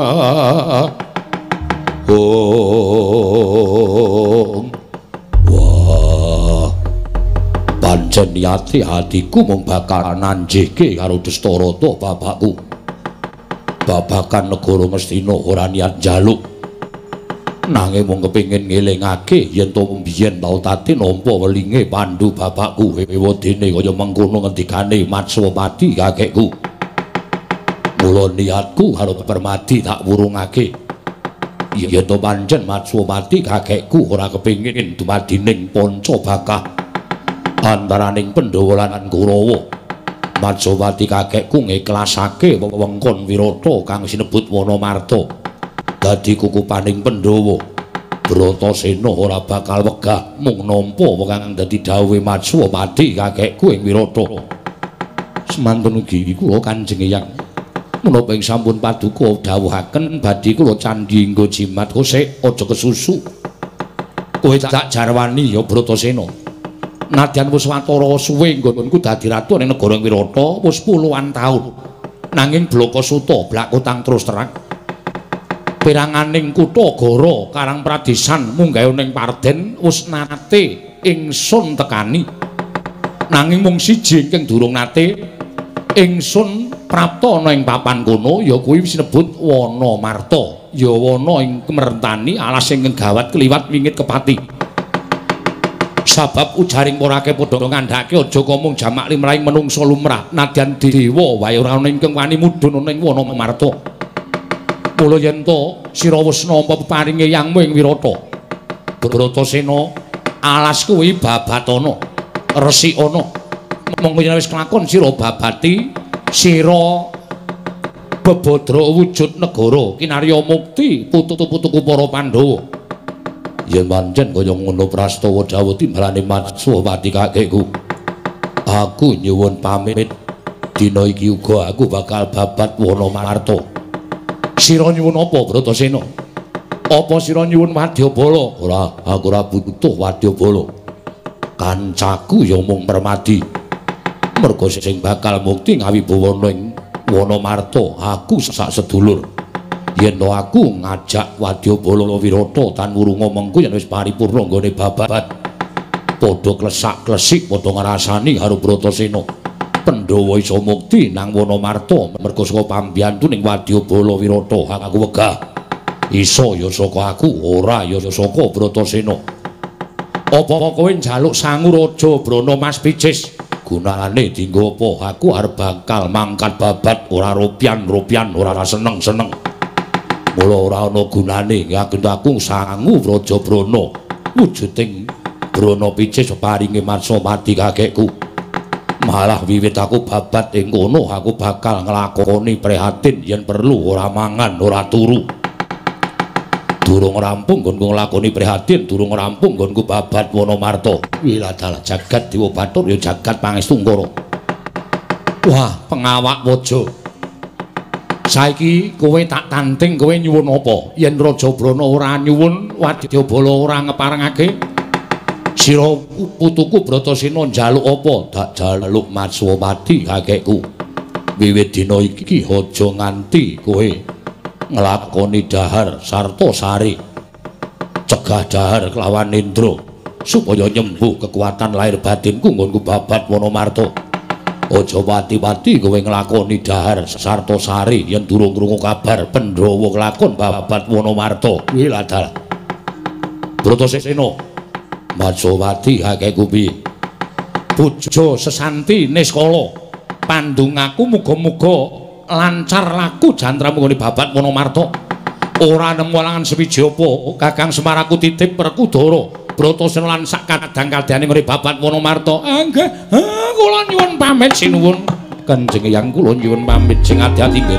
pancen niati hatiku mung bakal nanjike karo Destarata bapakku. Babakan negara Ngastina ora niat njaluk. Nanging mung kepengin ngelingake yen to mbiyen tau tati nampa welinge Pandhu bapakku ewadene kaya mengkono ngendikane Matswapati kakekku. Mula niatku karo Permadi tak wurungake. Yen to pancen Matswapati kakekku ora kepengin dumadining Pancabakah antaraning Pandhawa lan Kurawa. Matswapati kakekku ngiklasake wewengkon Wirata kang sinebut Wanamarta. dadi kukupaning Pandhawa. Bratasena ora bakal wegah mung nampa wong kang dadi dawuhe Matswapati kakekku ing Wirata. Semantun ugi kula Kanjeng Eyang menapa ing sampun paduka dawuhaken badhe kula candhi nggo jimat kosek aja kesusu. Kowe tak jarwani ya Bratasena. Nadyan wis watara suwe nggonku dadi ratu ning negara Wirata wis puluhan taun. Nanging Blakasuta blak utang terus terang. Peranganing kutha Goro Karang Pradesan munggah ning Parden wis nate ingsun tekani. Nanging mung siji ingkang durung nate ingsun prapta ana ing papan kono ya kuwi sinebut Wanamarta. Ya wana ing kemerentani alas ing gawat kliwat wingit kepati. Sabab ujaring porake padha ngandhake aja komong jamak limrahing menungsa lumrah nadyan dewa wae ora ana ingkang wani mudhun ning Wanamarta. Mula yen to sira wis nampa peparinge yangmu ing Wirata. Bratasena alas kuwi babatana resikana. Monggo yen wis kelakon sira babati sira bebadra wujud negara kinarya mukti putu-putuku para Pandhawa. Yen pancen kaya ngono prastawa dawuh timbalane Matswapati kakekku. Aku nyuwun pamit. Dina iki uga aku bakal babat Wanamarta. Sira nyuwun apa Bratasena? Apa sira nyuwun wadyabala? Ora, aku ora butuh wadyabala. Kancaku ya mung Permadi. Merga sing bakal mukti ngawibawana ing Wanamarta aku sak sedulur. Yen to aku ngajak wadyabala Wirata tan wurunga mengko yen wis paripurna nggone babat padha klesak-klesik padha ngrasani karo Bratasena Pandhawa isa mukti nang Wanamarta merga saka pambiyantu ning wadyabala Wirata aku wegah isa ya saka aku ora ya saka Bratasena. Apa kowe njaluk sangu Raja Brana Mas Picis gunane dienggo apa aku arep bakal mangkat babat ora ropian ora seneng-seneng. Mula ora ana gunane yakin aku sangu Raja Brana wujuding Brana Picis paringe Matswapati kakekku. Malah wiwit aku babat ing kono aku bakal nglakoni prihatin yen perlu ora mangan ora turu. Durung rampung nggonku nglakoni prihatin, durung rampung nggonku babat Wanamarta. Wiladalah jagat Dewa Bathara ya jagat Pangestungkara. Wah, pengawak waja. Saiki kowe tak tanting kowe nyuwun apa? Yen Raja Brana ora nyuwun, wadyabala ora ngeparengake, sira putuku Bratasena njaluk apa? Tak jaluk Matswapati kakekku. Wiwit dina iki aja nganti kowe nglakoni dahar sarta sari. Cegah dahar kelawan Indra supaya nyembuh kekuatan lahir batinku nggonku babat Wanamarta. Aja pati-pati kowe nglakoni dahar sarta sari yen durung krungu kabar Pandhawa kelakon babat Wanamarta. Kuwi ladal. Bratasena, Matswapati kakekku piye? Bojo sesanti Niskala, pandungaku muga-muga lancar laku jantramu nggone babat Wanamarta. Ora nemu alangan sewiji apa Kakang Semaraku titip Werkudara. Bratasena lan sak kadang-kadangane ngene babat Wanamarta. Nggih, kula nyuwun pamit sinuwun. Kanjeng Eyang kula nyuwun pamit sing ati-ati nggih.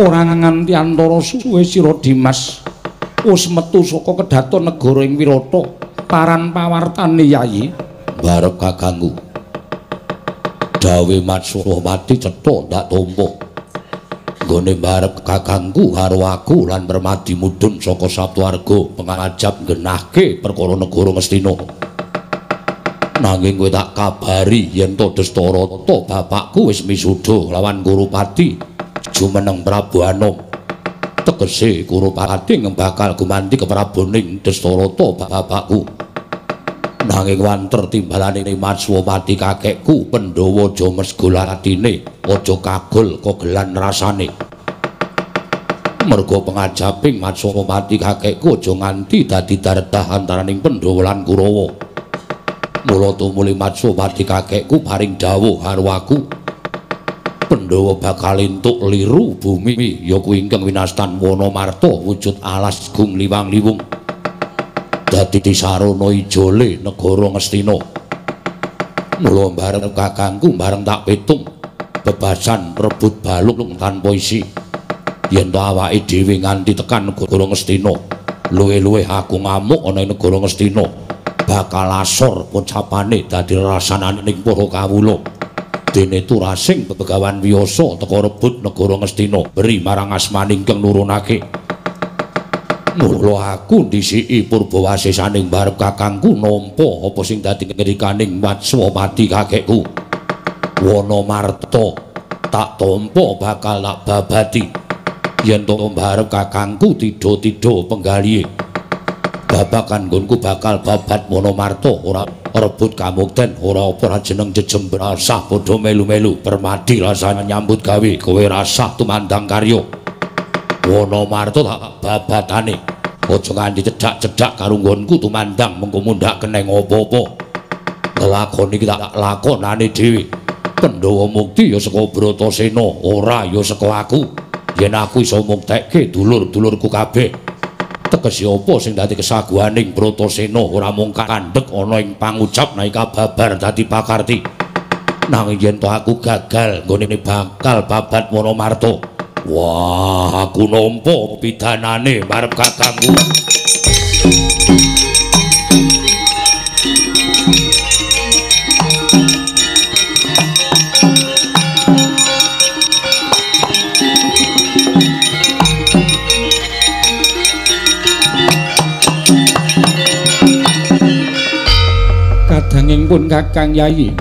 ora nganti antara suwe sira Dimas wis metu saka kedhaton negara ing Wirata paran pawartane Yayi barep kakangku dawe Matswapati cetha ndak tampa nggone barep kakangku karo aku lan Permadi mudhun saka Saptwarga pengajap genahke perkara negara Ngastina nanging kowe tak kabari yen to Dastarata bapakku wis misuda lawan Kurupati jumeneng Prabu Anom tegese Kurupati bakal gumanti kepraboning Dastarata bapakku nanging wanter timbalane Matswapati kakekku Pandhawa aja mesgol atine aja kagol kogelan rasane merga pengajaping Matswapati kakekku aja nganti dadi daredah antaraning Pandhawa lan Kurawa mula tumuli Matswapati kakekku paring dawuh karo aku Pandhawa bakal entuk liru bumi ya kuwi ingkang winastan Wanamarta wujud alas gung liwang-liwung dadi sarana ijole negara Ngastina mula bareng kakangku bareng tak pitung bebasan rebut balung tanpa isi yen to awake dhewe nganti tekan negara Ngastina luwih-luwih aku ngamuk ana ing negara Ngastina bakal asor pocapane dadi rasanane ning para kawula dene turasing begawan wiyasa teka rebut negara Ngastina beri marang asmaning ingkang nurunake mula aku ndisiki Purbawasisaning barep kakangku nampa apa sing dadi ngendikaning Matswapati kakekku Wanamarta tak tampa bakal tak babadi yen to barep kakangku tida-tida penggalihe babakan nggonku bakal babat Wanamarta ora rebut kamukten ora apa jeneng jejember rasah padha melu-melu Permadi rasane nyambut gawe kowe rasah tumandang karya Wanamarta tak babatane aja nganti cedhak-cedhak karo nggonku tumandang mengko mundhak keneng apa-apa nglakoni iki tak lakonane dhewe Pandhawa mukti ya saka Bratasena ora ya saka aku yen aku iso muktekke dulur-dulurku kabeh tegese apa sing dadi kesaguhaning Bratasena ora mung kandhek ana ing pangucap naika babar dadi pakarti nanging yen to aku gagal nggone bakal babat Wanamarta wah aku nampa pidanane marep kakangku kadanging pun Kakang Yayi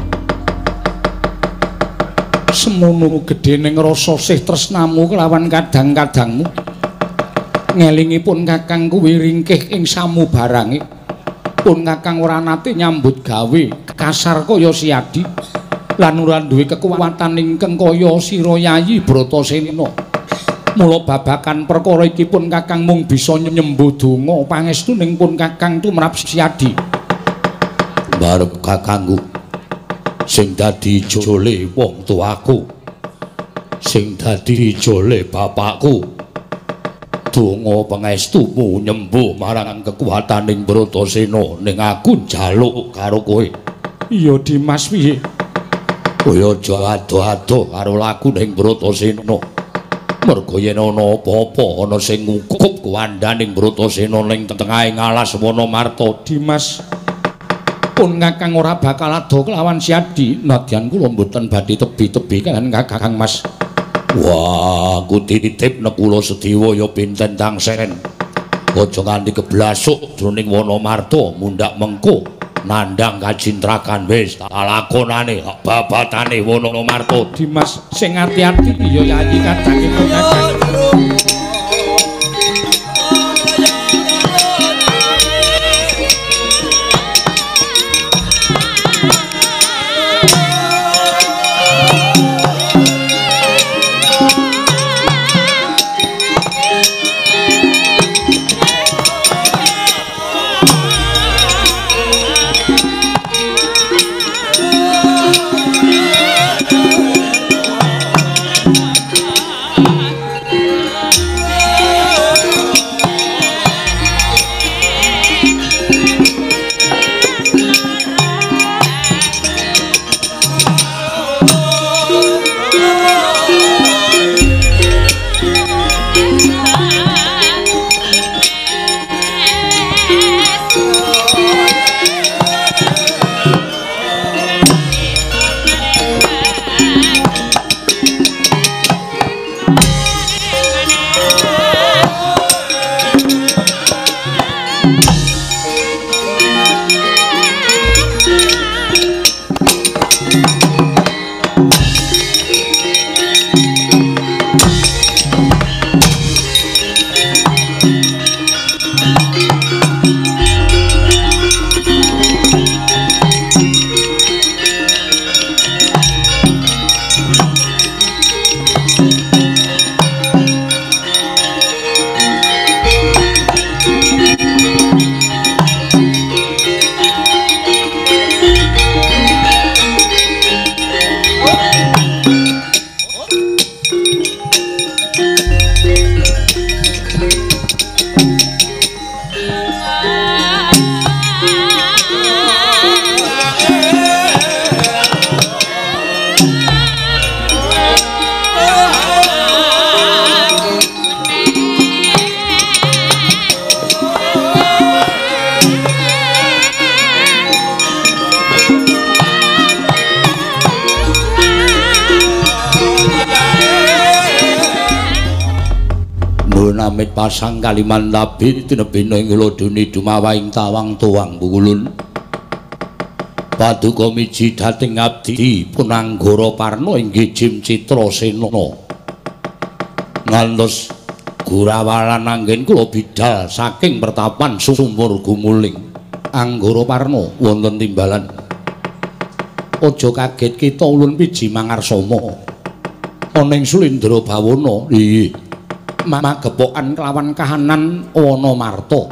semono gedhening rasa sih tresnamu kelawan kadang-kadangmu ngelingipun Kakang kuwi ringkih ing samubarange pun Kakang ora nate nyambut gawe kasar kaya siadi lan ora duwe kekuwatan ingkang kaya sira Yayi Bratasena mula babakan perkara iki pun Kakang mung bisa nyembuh donga pangestuning pun Kakang tumrap siadi barep kakangku sing dadi jole wong tuaku sing dadi jole bapakku donga pangestumu nyembuh marang kekuwataning Bratasena ning aku njaluk karo kowe iya Dimas piye kowe aja ado-ado karo laku ning Bratasena merga yen ana apa-apa ana sing ngukup kuwandaning Bratasena ning tengahing alas Wanamarta Dimas pun Kakang ora bakal ado kelawan siadi nadyan kula mboten badhe tebi-tebi kan Kakang Mas wah aku titip nek kula Sedewa ya pinten tangsen aja nganti keblasuk jroning Wanamarta mundhak mengko nandhang kacintrakan wis tak lakonane tak babatane Wanamarta Dimas sing ati-ati ya Yayi kadangipun Kakang ulun amit pasang kaliman tabir tinebina ing lodone dumawaing tawang tuwang bukulun paduka miji dhateng abdi Punanggara Parna inggih Jim Citrasena ngantos gurawalan anggen kula bidal saking pertapan sumur gumuling Anggara Parna wonten timbalan aja kaget kita ulun piji mangarsama ana ing Slendra Bawana nggih magepokan kelawan kahanan Wanamarta.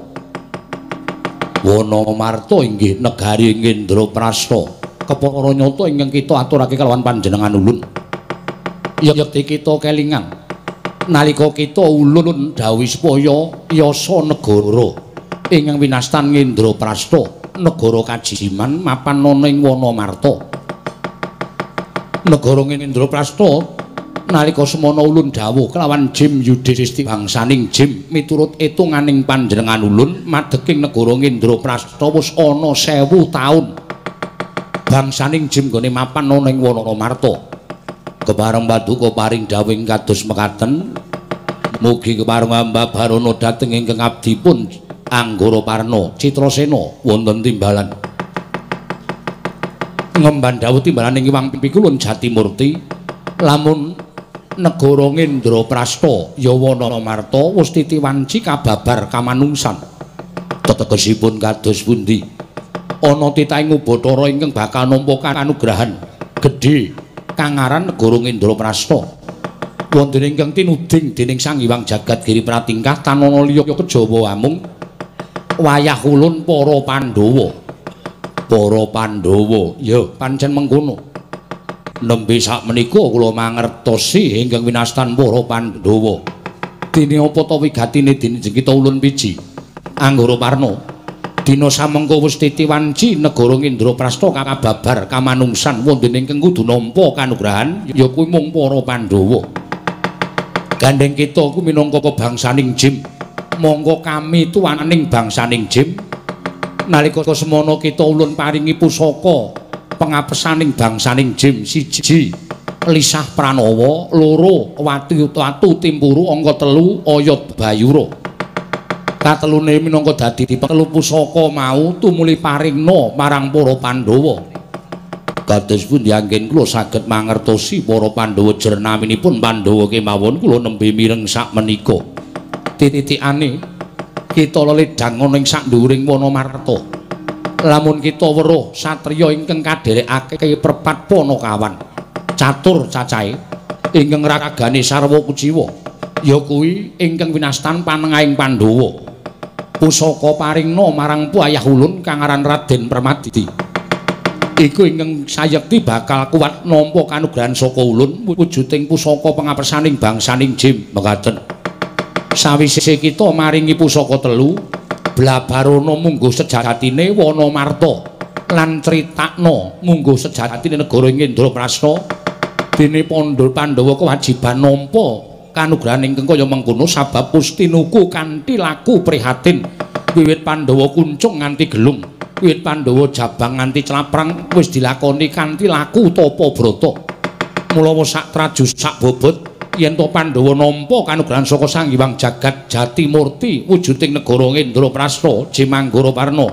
Wanamarta inggih negari Indraprastha. Kepara nyata ingkang kita aturake kelawan panjenengan ulun. Yekti kita kelingan nalika kita ulun dawuh supaya yasa negara ingkang winastan Indraprastha, negara kajiman mapan ana ing Wanamarta. Negara Indraprastha nalika semana ulun dawuh kelawan Jim Yudhistira bangsaning Jim miturut etunganing panjenengan ulun madeking negara Indraprastha wis ana 1000 taun bangsaning Jim gone mapan ana ing Wanamarta kepareng paduka paring dawuh kados mekaten mugi kepareng ambabarana dhateng ingkang abdipun Anggara Parna Citrasena wonten timbalan ngemban dawuh timbalan ing Iwang Pikulun Jatimurti lamun negara Indraprastha ya Wanamarta wis titiwanci kababar kamanungsan tegesipun kados pundi ana titahing Ubathara ingkang bakal nampa kanugrahan gedhe kang aran negara Indraprastha wonten ingkang tinuding dening Sang Hyang Jagat Giri Pratingkah tanana liya Kejawa amung wayah ulun para Pandhawa ya pancen mengkono nembe sakmenika kula mangertosi ingkang winastan para Pandhawa. Dene apa ta wigatine dene kita ulun piji Anggara Parna. Dina samengko wis titiwanci negara Indraprastha kababar kamanungsan wonten ingkang kudu nampa kanugrahan ya kuwi mung para Pandhawa. Gandeng kita ku minangka bangsaning Jim. Monggo kami tuwananing bangsaning Jim nalika semana kita ulun paringi pusaka pengapesaning bangsaning Jim siji lisah pranawa loro watu timpuru angka 3 oyot bayura katelune minangka dadi telu pusaka mau tumuli paringna marang para Pandhawa kados pundi anggen kula saged mangertosi para Pandhawa jernaminipun Pandhawa kemawon kula nembe mireng sakmenika titikane kita leledang ana ing sak dhuwuring Wanamarta lamun kita weruh satriya ingkang kadherekake perpat Panakawan catur cacahe ingkang ragane sarwa kuciwa ya kuwi ingkang winastan panengahing Pandhawa pusaka paringna marang wayah ulun kang aran Raden Permadi iku ingkang sayekti bakal kuwat nampa kanugrahan saka ulun wujuding pusaka pengapesaning bangsaning Jim mekaten sawise kita maringi pusaka 3 Blabarana mungguh sejatine Wanamarta lan critakna mungguh sejatine negara Indraprastha dene Pandhawa kewajiban nampa kanugrahan ingkang kaya mengkono sabab Pustinuku kanthi laku prihatin wiwit Pandhawa kuncung nganti gelung wiwit Pandhawa jabang nganti claprang wis dilakoni kanthi laku tapa brata mula sak traju sak bobot yen to Pandhawa nampa kanugrahan saka Sang Hyang Jagat Jatimurti wujuding negara Indraprastha Jim Anggara Parna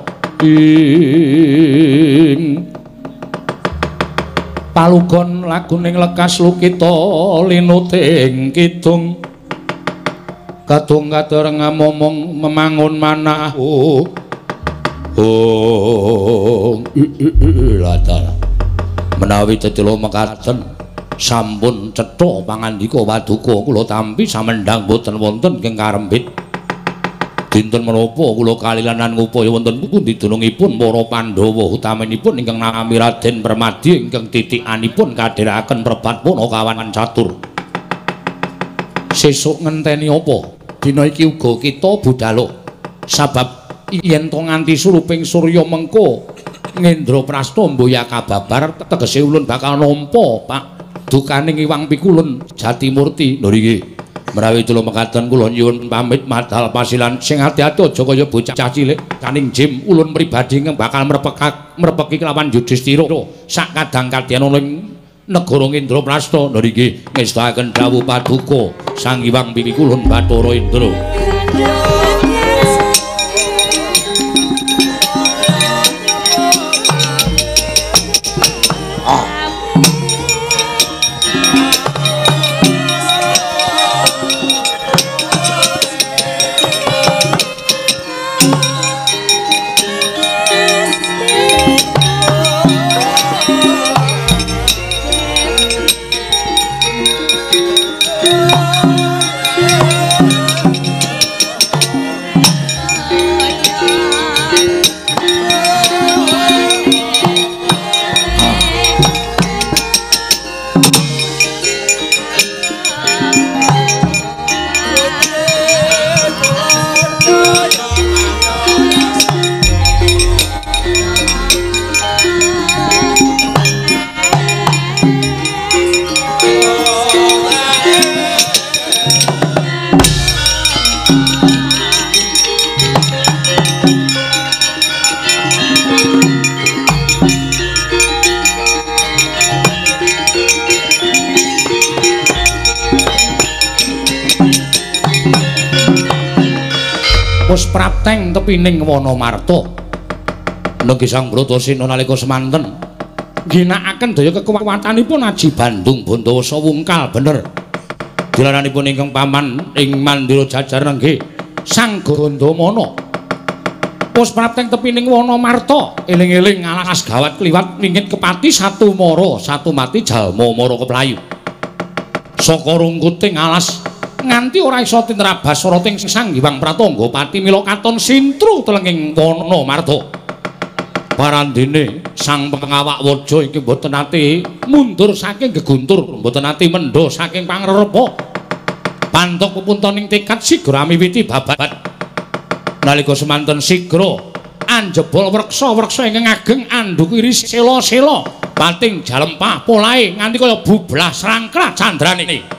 ing palugon laguning lekas lukita linuting kidung kadung kadereng momong memangun manah latar menawi tetelo mekaten sampun cetha pangandika paduka kula tampi samendhang boten wonten ing karembit dinten menapa kula kalilanan ngupaya wonten pundi dunungipun para Pandhawa utaminipun ingkang nami Raden Permadi ingkang titikanipun kadherekaken perbat Panakawan catur sesuk ngenteni apa dina iki uga kita budhalo sabab yen to nganti suruping surya mengko Indraprastha mboya kababar tegese ulun bakal nampa Pak dukaning Iwang Pikulun Jatimurti lho nggih menawi kula mekaten kula nyuwun pamit madhal pasilan sing ati-ati aja kaya bocah cilik kaning Jim ulun pribadi bakal merpeki kelawan Yudhistira sak kadang kadyan ana ing negara Indraprastha niki ngestakaken dawuh paduka Sang Hyang Pipikulun Bathara Indra. Wis prateng tepining Wanamarta. Nggih Sang Bratasena nalika semanten ginakaken daya kekuwatanipun Aji Bandung Bandawasa wungkal bener. Dilananipun ingkang paman ing Mandira Jajar nggih Sang Gandamana. Wis prateng tepining Wanamarta, eling-eling alas gawat kliwat wingit kepati satu mara, satu mati jalma mara keplayu. Saka rungkuting alas nganti ora isa tinrabas sarating Sang Hyang Pratangga Pati mila katon sintru telenging Wanamarta. Parandene Sang Pengawak Waja iki boten nate mundur saking geguntur, boten nate mendha saking pangrerepa. Pantuk pepuntaning tekad sigra miwiti babat. Nalika semanten sigra anjebol wreksa-wreksa ingkang ageng andukiri sela-sela pating jalempah polahe nganti kaya bublah srangkrat candrane.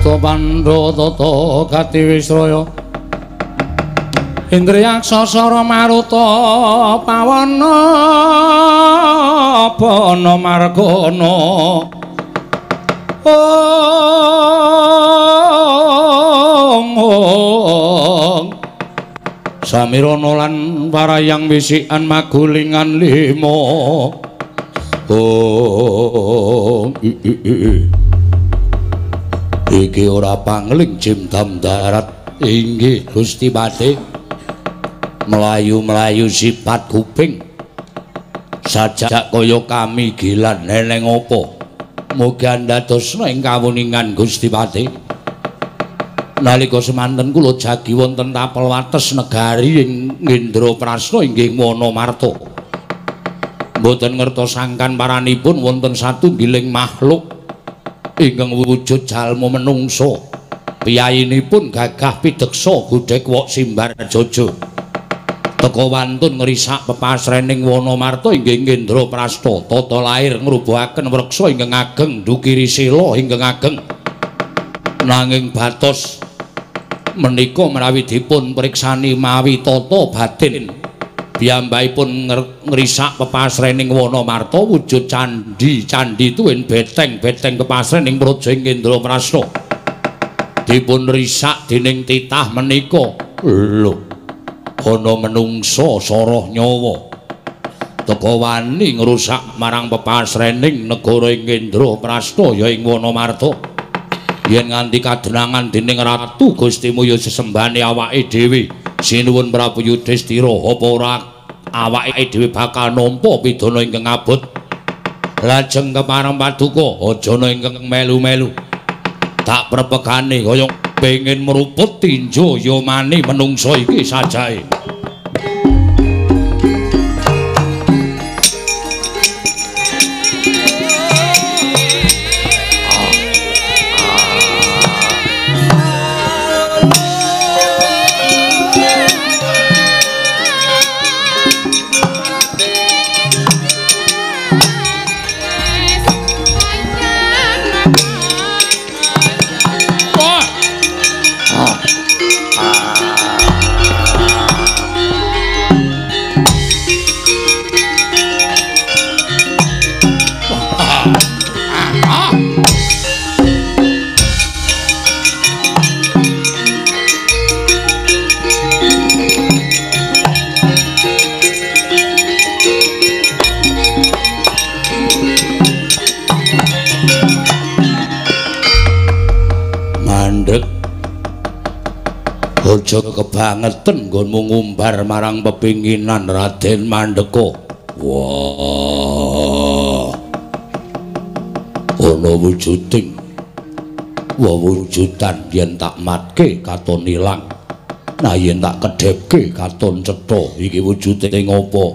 Buta Pandha tata gati Wisraya Indriyaksa Sara Maruta Pawana Bana Margana Samirana lan parayang wisikan magulingan 5 iki ora pangling jimdam darat inggih Gusti Pati melayu-melayu sifat kuping sajak kaya kami gilan neneng apa mugi andadosna ing kawuningan Gusti Pati nalika semanten kula jagi wonten tapel wates negari ing Indraprastha inggih Wonomarta mboten ngertosangkan paranipun wonten satunggiling makhluk ingkang wujud jalma menungsa piyayinipun gagah pideksa gudhek wok simbar jojo teka wantun ngrisak pepasrening Wonomarta inggih Indraprastha tata lair ngrubuhaken wreksa ingkang ageng dukiri sila ingkang ageng nanging batos menika menawi dipun priksani mawi tata batin piyambakipun ngrisak pepasrening Wonomarta wujud candhi tuwin beteng pepasrening praja Indraprastha dipun risak dening titah menika lho ana menungsa soroh nyawa teka wani ngrusak marang pepasrening negara ing Indraprastha ya ing Wonomarta yen nganti kadenangan dening ratu Gustimu ya sesembane awake dhewe sinuwun Prabu Yudhistira apa ora awake dhewe bakal nampa pidana ingkang abot lajeng kepareng paduka aja ana ingkang melu-melu tak prepekane kaya pengen meruput tinjo yomane menungsa iki sajae aja kebangetan nggonmu ngumbar marang pepinginan Raden Mandeka. Wah. Ana wujuding wewujudan yen tak matke katon ilang. Nah yen tak kedhepke katon cetha iki wujude ngopo?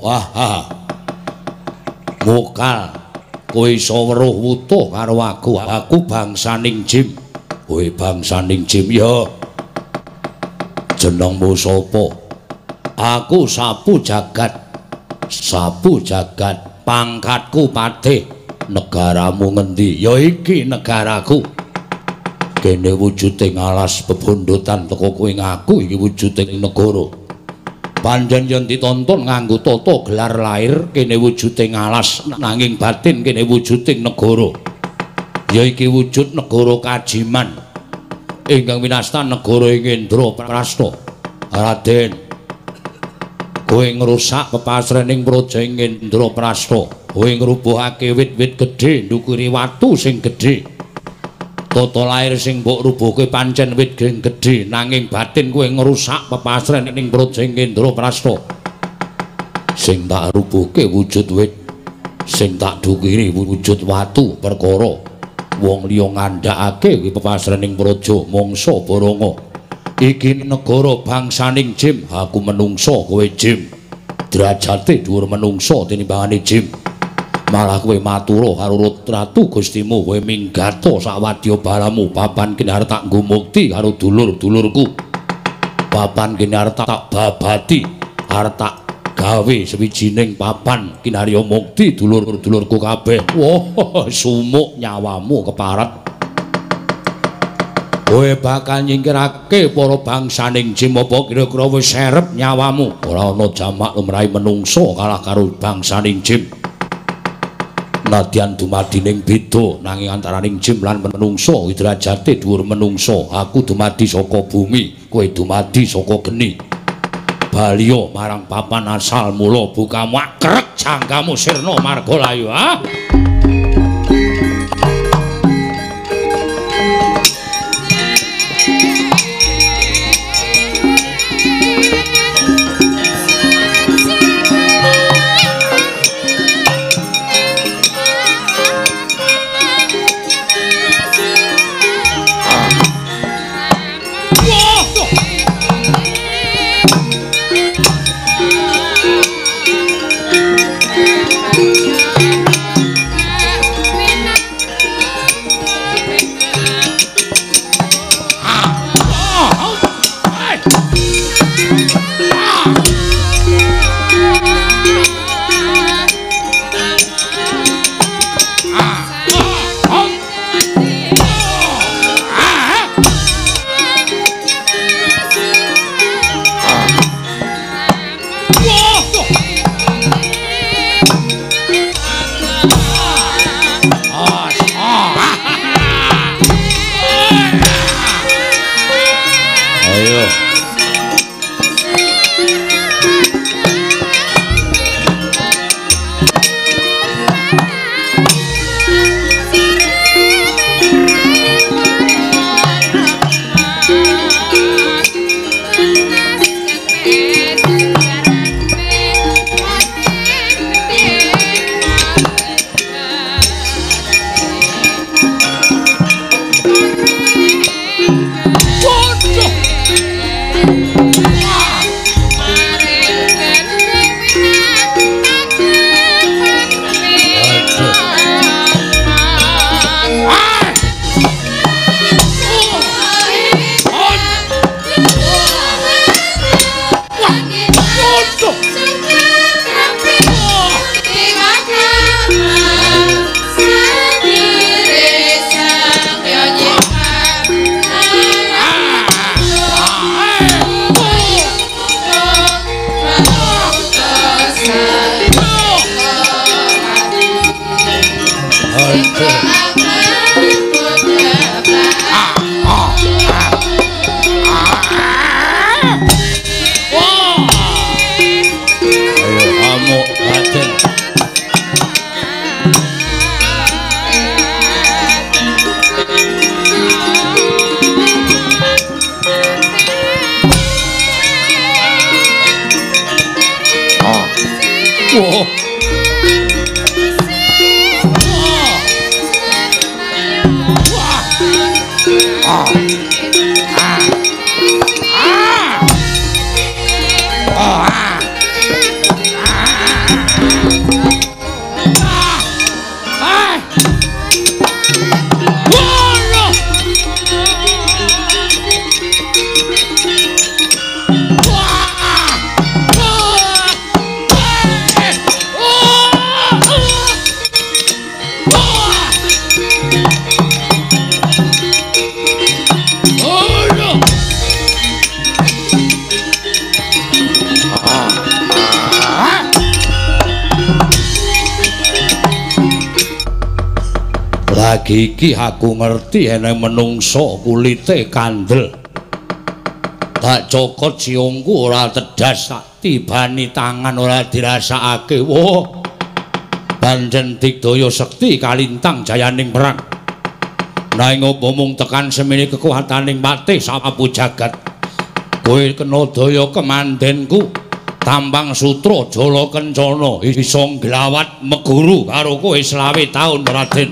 Mokal kowe iso weruh wutuh karo aku bangsaning Jim. Kowe bangsaning Jim ya. Jenengmu sapa? Aku Sapu Jagat. Sapu Jagat, pangkatku Patih. Negaramu ngendi? Ya iki negaraku. Kene wujuding alas bebondotan teko kowe ngaku iki wujuding negara. Panjen yen ditonton nganggo tata gelar lair kene wujuding alas nanging batin kene wujuding negara. Ya iki wujud negara Kajiman. Ingkang winastan negara ing Indraprastha. Raden, kowe ngrusak pepasrening praja ing Indraprastha. Kowe ngrubuhake wit-wit gedhe ndukuri watu sing gedhe. Tata lair sing mbok rubuhke pancen wit gedhe nanging batin kowe ngrusak pepasrening praja ing Indraprastha. Sing tak rubuhke wujud wit, sing tak dukiri wujud watu perkara wong liya ngandhakake kuwi pepasrening praja mangsa Baranga. Iki negara bangsaning Jim, aku menungsa kowe Jim. Derajate dhuwur menungsa tinimbangane Jim. Malah kowe matura karo ratu Gustimu, kowe minggata sawadya balamu papan kene arep tak nggo mukti karo dulur-dulurku. Papan kene arep tak babati, arep tak gawe sewijining papan kinarya mukti dulur-dulurku kabeh. Wah, sumuk nyawamu keparat. kowe bakal nyingkirake para bangsaning jin apa kira-kira wis serep nyawamu. Ora ana jamak lumrahe menungso kalah karo bangsaning jin. Nadyan dumadining beda nanging antaraning jin lan menungso derajate dhuwur menungso. Aku dumadi saka bumi, kowe dumadi saka geni. Baliya marang papan asal mula bukamu akrek jangkamu sirna marga layu ha. Lagi iki aku ngerti enek menungso kulite kandel. Tak cokot siungku ora tedas, tak tibani tangan ora dirasakake. Woh. Pancen digdaya sekti kalintang jayaning perang. Nanging apa mung tekan semene kekuwataning patih sapapu jagat. Kowe kena daya kemandenku. Tampang sutra jala kencana isa glawat meguru karo kowe 20 taun Raden.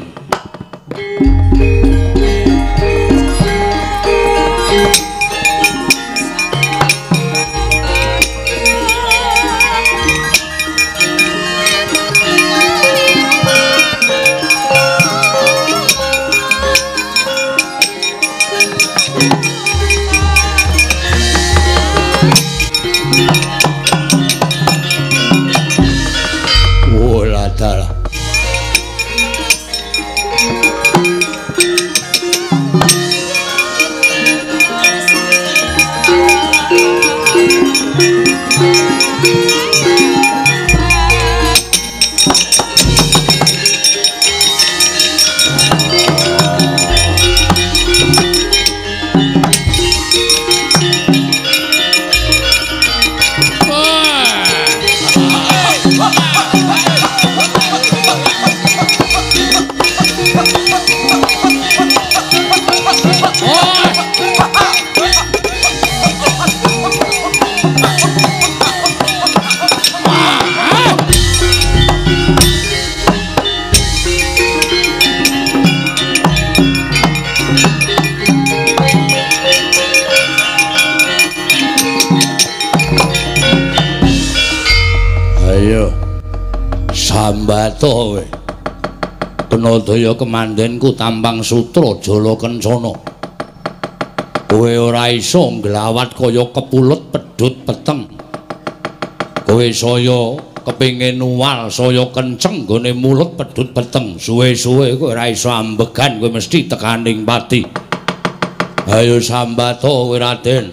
Sambata kowe. Kena daya kemandenku tampang sutra jala kencana. Kowe ora iso nglawat kaya kepulet pedhut peteng. Kowe saya kepingin nuwal saya kenceng gone mulut pedhut peteng. Suwe-suwe kowe ora iso ambegan kowe mesti tekaning pati. Ayo Sambata kowe Raden.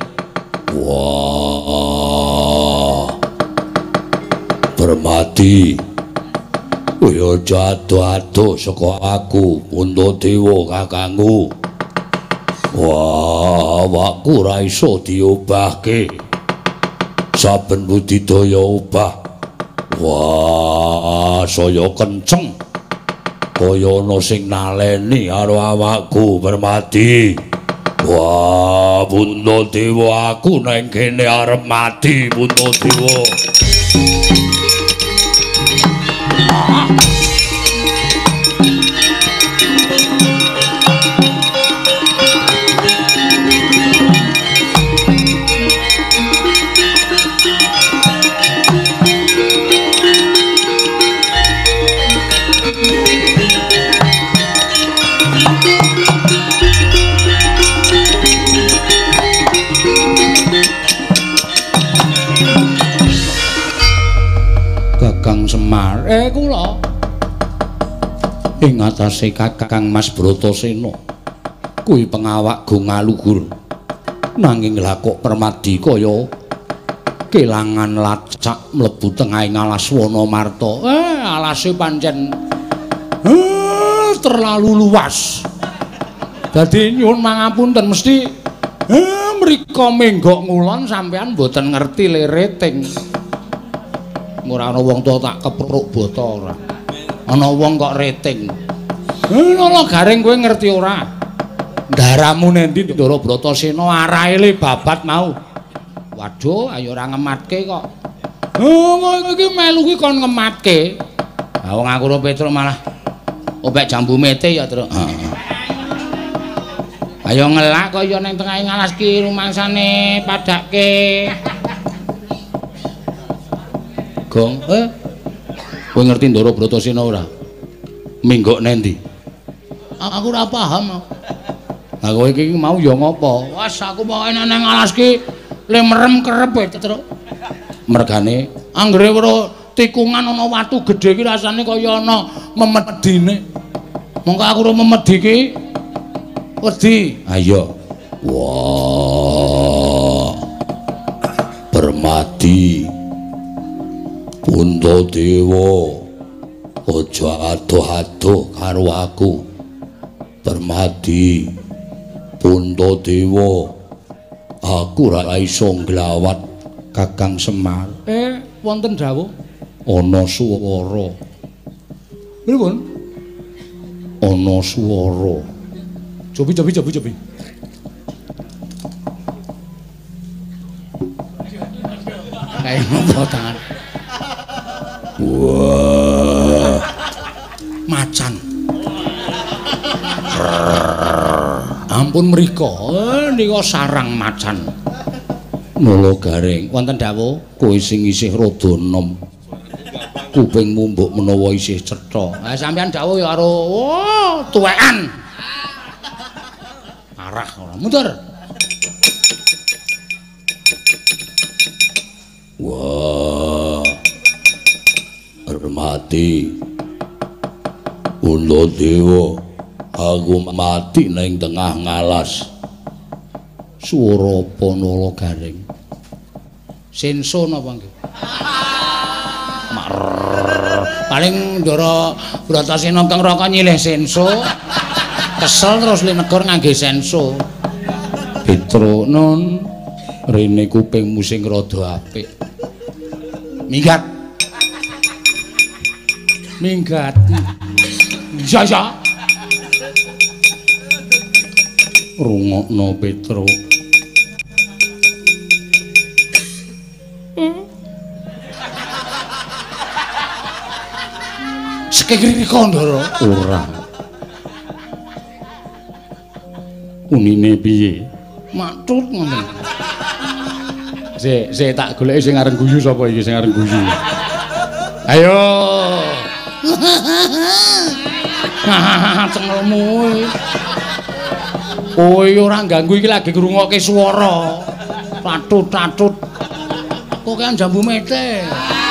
Wah. Permati. Kowe aja ado-ado saka aku, Puntadewa kakangku. Wah, awakku ora iso diobahke. Saben budidaya obah. Wah, saya kenceng. Kaya ana sing naleni karo awakku, Permati. Wah, Puntadewa aku nang kene arep mati, Puntadewa. Semar kula ing atase Kakang Mas Bratasena kuwi pengawak go ngaluhur nanging lha kok Permadi kaya kelangan lacak mlebu tengahing alas Wanamarta. Alase pancen terlalu luas. Dadi nyuwun mangapunten mesti mriko menggok ngulon sampean mboten ngerti liriting. Ora ana wong tuwa tak kepruk bata ora. Ana wong kok rating. Lala garing kowe ngerti ora? Ndaramu nendi Ndara Bratasena arahe le babat mau. Waduh, ayo ora ngematke kok. Kowe iki melu ki kon ngematke. Ha wong aku karo Petruk malah opek jambu mete ya, Truk. Ayo ngelak kaya ning tengahing alas ki rumangsane padake. Gong, kowe ngerti Ndara Bratasena ora? Minggok nendi? Aku ora paham. Lah kowe iki mau ya ngopo? Wes aku pokoke nang alas ki le merem kerep Truk. Mergane anggere weruh tikungan ana watu gedhe ki rasane kaya ana memedine. Mongko aku ora memedi ki wedi. Ayo. Wah. Permati. Puntadewa, aja ado-ado karo aku. Permadi, Puntadewa, aku ora iso nglawat Kakang Semar. Wonten dawuh ana swara. Pripun? Ana swara. Cobi. Kayak ngopo tangan. Wah. Macan. Ampun mriko, nika sarang macan. Nala garing, wonten dawuh kowe sing isih rada enom. Kupingmu mbok menawa isih cetha. Ha sampeyan dawuh ya karo tuwekan. Arah ora mundur. Wah. Permati. Puntadewa, aku mati ning tengah ngalas. Swara apa nala garing? Senso napa nggih? Paling Ndara Bratasena kang raka nyilih senso. Kesel terus li negor ngangge senso. Petruk nun rene kupingmu sing rada apik. Minggat. Ya. Rungokno Petruk. Sekekiri Ndara. Ora. Unine piye? Matur ngoten. Sik tak goleki sing areng guyu sapa iki sing areng guyu. Ayo. Cengelmu. Oh, ora ganggu iki lagi ngrungokke swara. Tatut-tatut. Kok kan jambu mete.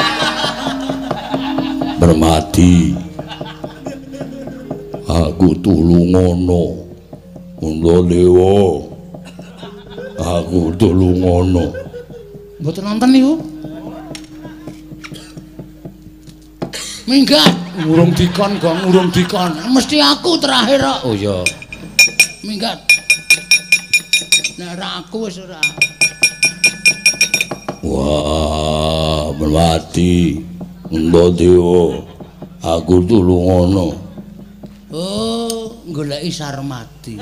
Permati. Aku tulungono. Undhadewa. Aku tulungono. Mboten nonton niku. Minggat, urung dikon, Gong, urung dikon. Mesti aku terakhir kok. Oh iya. Minggat. Nek ora aku wis ora. Wah, Permati. Undhadewa. Aku tulungono. Oh, goleki Sarmati.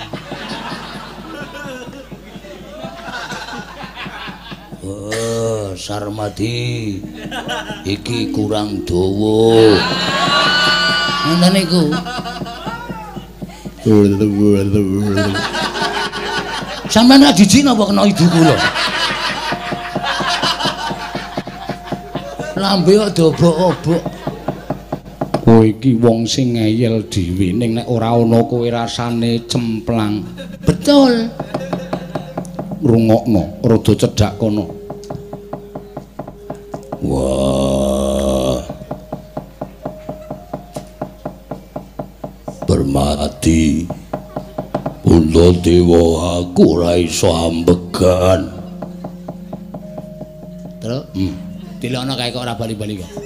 Oh, Sarmati. Iki kurang dawa. Ngoten niku. Sampeyan ra jijik napa kena ibu kula? Lambe kok dobok-obok. Oh iki wong sing ngeyel dhewe ning nek ora ana kowe rasane cemplang. Betul. Rungokno, rada cedhak kono. Wah. Permati. Undhadewa aku ora iso ambegan. Terus? Dilokno kae kok ora bali-bali kok.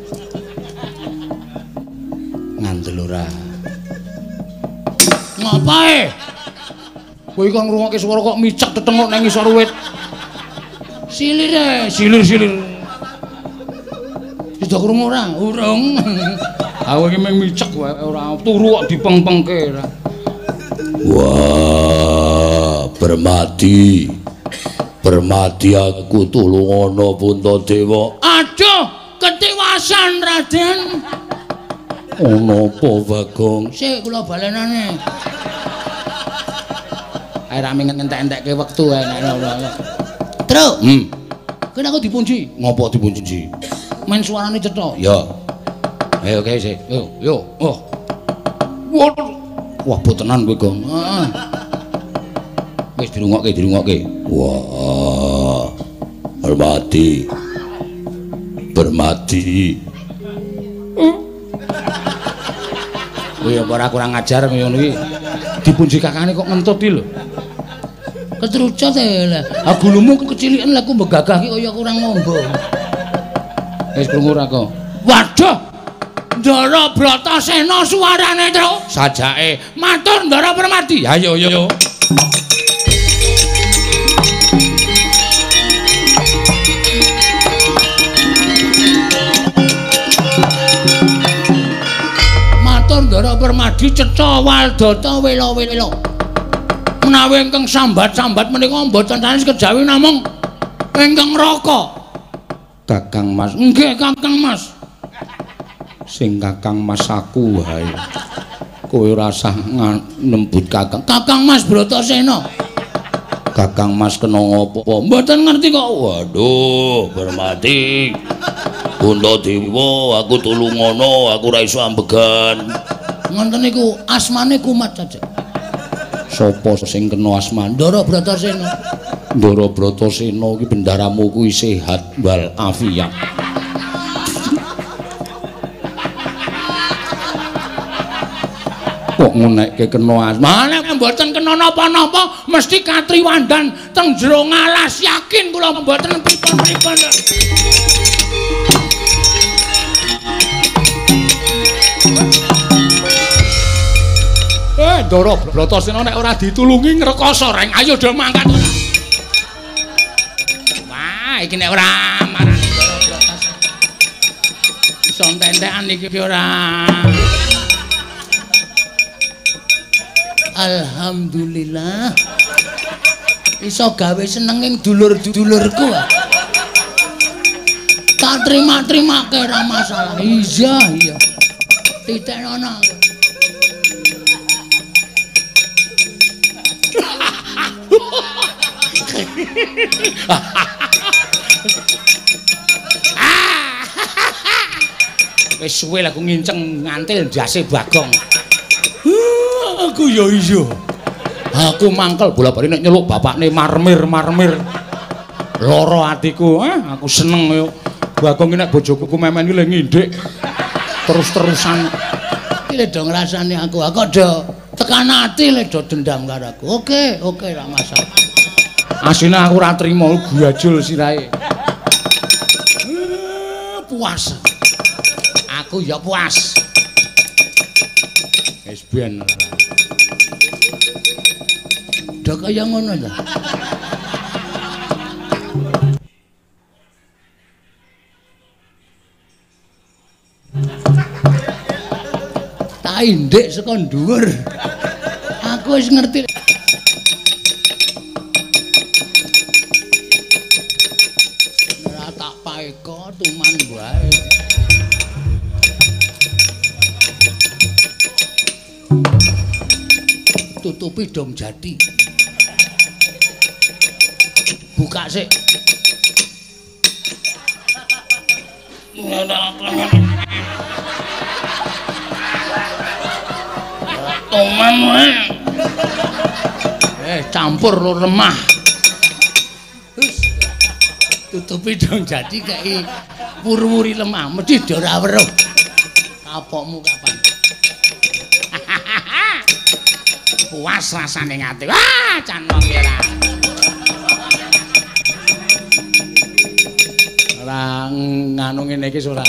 Ngandel ora. Ngapae? Kowe kok ngrungokke swara kok micak tetengok nang ngisor wit. Silir. Sudah krungu ora? Urung. Aku iki mung micak wae ora turu kok dipeng-pengke ora. Wah, Permati. Permati aku tulungono Puntadewa. Aduh, ketiwasan Raden. Ono apa Bagong? Sik kula balenane. Ae ra ming entek-entekke wektu ae nek. Truk. Kene aku dipunci. Ngopo dipunci? Men suarane cetha. Ya. Ayo oke sik. Yo. Oh. Wah, botenan kowe, Gong. Heeh. Wis dirungokke. Wah. Permati. Oh ya ora kurang ajar ngono iki. Dipunji kakane kok ngentut iki lho. Ketrucut ae lah. Ha gulumu kecilikan lah ku mbegagah ki kaya kurang ngombo. Wis krungu ora kok. Waduh. Ndara Bratasena suarane, Tru. Sajake matur Ndara Permati. Ayo. Ndara Permadi cetha Waldata wela-wela. Menawi ingkang sambat-sambat menika mboten sanes kejawi namung ingkang raka. Kakang Mas. Nggih, Kakang Mas. Sing Kakang Mas aku wae. Kowe ora usah nembut Kakang. Kakang Mas Bratasena. Kakang Mas kena ngopo? Mboten ngerti kok. Waduh, Permati. Puntadewa, aku tulungono, aku ora iso ambegan. Ngoten niku asmane kumat saja. Sapa sing kena asmane? Ndara Bratasena. Ndara Bratasena iki bendaramu kuwi sehat wal afiat. Kok ngenekke kena asmane mboten kena napa-napa, mesti katriwandan teng jero ngalas, yakin kula mboten pripun-pripun. Ndara Bratasena nek ora ditulungi ngrekoso reng. Ayo do mangkat ora. Wah, iki nek ora marani Ndara Bratasena. Iso entek-entekan iki ora. Alhamdulillah. Iso gawe senenging dulur-dulurku. Tak terima-terimake ora masalah. Iya. Titekno. Wis suwe aku nginceng ngantil ndase Bagong. Aku ya iya. Aku mangkel bola-bali nek nyeluk bapakne marmir. Loro atiku, aku seneng yo. Bagong iki nek bojoku memen iki le ngindhik. Terus-terusan. Iki le do ngrasani aku do tekan ati le do dendam karo aku. Oke, ra masalah. Asline aku ora trima guajul sirahe. Puas. Aku ya puas. Wis ben. Dak kaya ngono ta. Tak indhik saka dhuwur. Aku wis ngerti. Ora tak paeka tuman wae. Tutupi dong jati. Buka sik. Toman wae. Campur lo remah. Terus tutupi dong jati kayak purwuri lemah. Mesti ora weruh. Kapokmu kapan? Puas rasane ngati. Wah, can wong kira. Ora nganu ngene iki ora.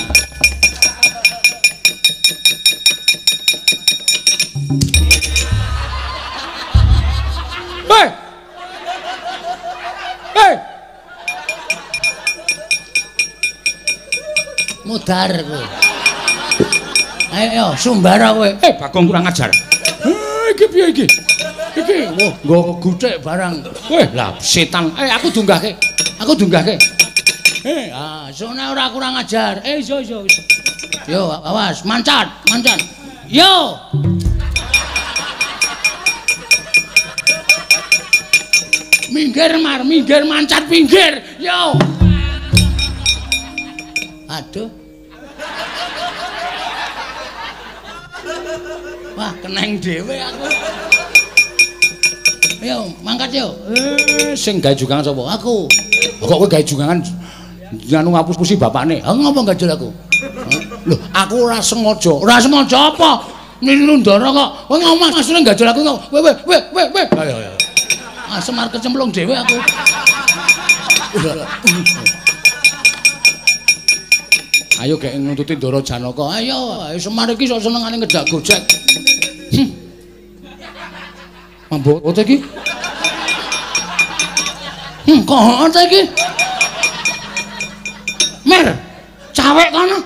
Mudar kowe. Ayo sumbara kowe. Bagong kurang ajar. Iki piye iki? Iki nggo guthik barang. Lah setan. Aku dunggahke. Sone ora kurang ajar. Yo, awas, mancat. Yo. Minggir mancat pinggir. Yo. Aduh. Wah, keneng dhewe aku. Ayo, mangkat yo. Sing gawe jugangan sapa? Aku. Kok kowe gawe jugangan nganu ngapus-pusi bapakne? Ngopo gajul aku? Lho, aku ora sengaja. Ora sengaja apa? Niru ndara kok. Kowe ngomong asline gajul aku kok. Weh. Ayo. Semar kecemplung dhewe aku. Ayo gek nuntuti Ndara Janaka. Ayo, Semar iki sok senengane ngejak gojek. Mambok ote iki? Kok ote iki? Mer, cawek kono.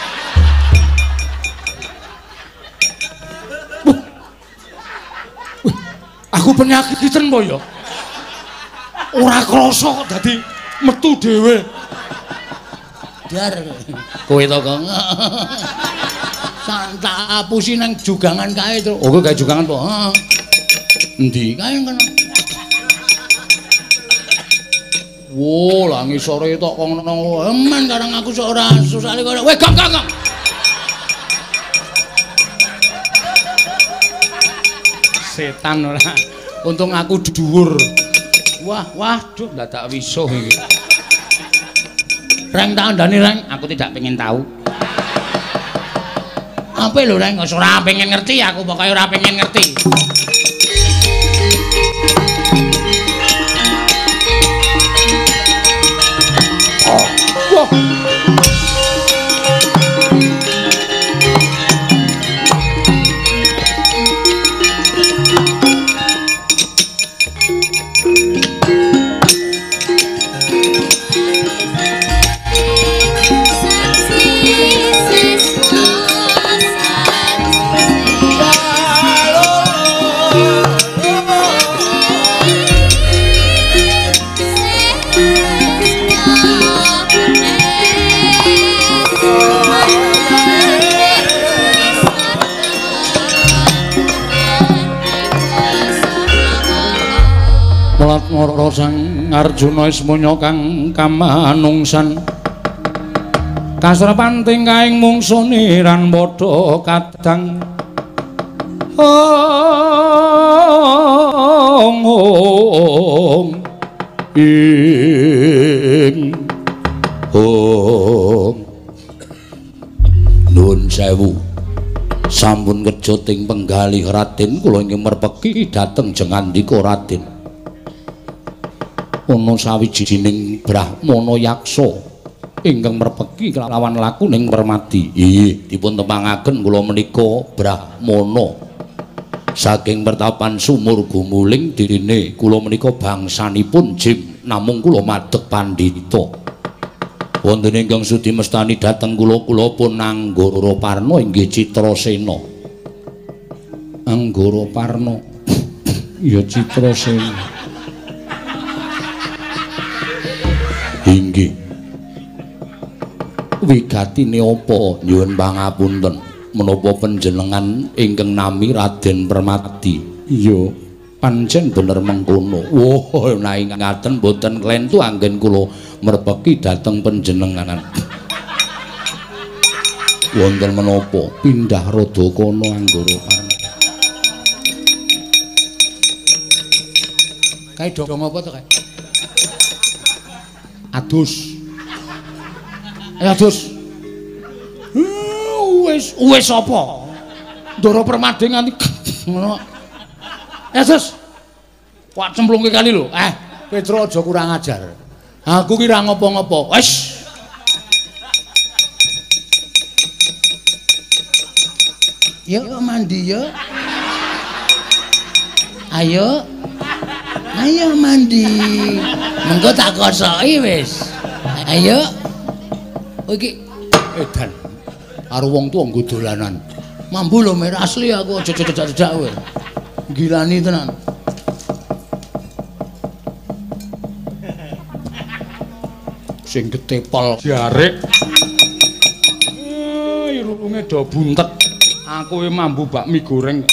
Aku penyakiten po ya. Ora krasa kok dadi metu dhewe. Dar kowe to kok. Tak apusi nang jugangan kae to. Oh, kowe gawe jugangan po. Heeh. Endi kae kono? Wo, lah ngisore tok kok ngono. Eman karang aku sok ora susah kok. Weh, gak. Setan ora. Untung aku dhuwur. Waduh, dadak wisuh iki. Reng tak ndani reng, aku tidak pengen tahu. Apa lho reng, ora pengen ngerti aku, pokoknya ora pengen ngerti. Wah. Sang Arjuna Ismunya kang kamanungsan kasrepanting kaing mungsune ran padha kadang Nuwun sewu. Sampun kejoting penggalih Raden, kula ingkang merpeki dhateng jengandika Raden. Ana sawijining Brahmana yaksa ingkang merpeki kelawan laku ning Permadi. Nggih, dipun tepangaken kula menika Brahmana saking pertapan sumur gumuling dirine kula menika bangsanipun jim namung kula madheg pandhita. Wonten ingkang sudi mestani dhateng kula pun Anggara Parna inggih Citrasena. Anggara Parna. Ya Citrasena. Inggih. Wigatine apa nyuwun pangapunten menapa panjenengan ingkang nami Raden Permadi? Iya, pancen bener mengkono. Woh, naing ngaten boten klentu anggen kula merpeki dhateng panjenengan. Wonten menapa? Pindah rada kono Anggara Parna. Kae dong apa to kae? Adus. Adus. Wis apa? Ndara Permadi nganti ngono. Adus. Wak cemplungke kali lho. Petro aja kurang ajar. Aku ki ra ngopo-ngopo. Wis. Yuk mandi yuk. Ayo. Ayo mandi. Mengko tak kosoki wis. Ayo. Iki edan. Karo wong tuwa nggo dolanan. Mambu lho merah asli aku aja cedak-cedak kowe. Gilani tenan. Sing ketepol jarek. Irunge do buntet. Aku mambu bakmi goreng.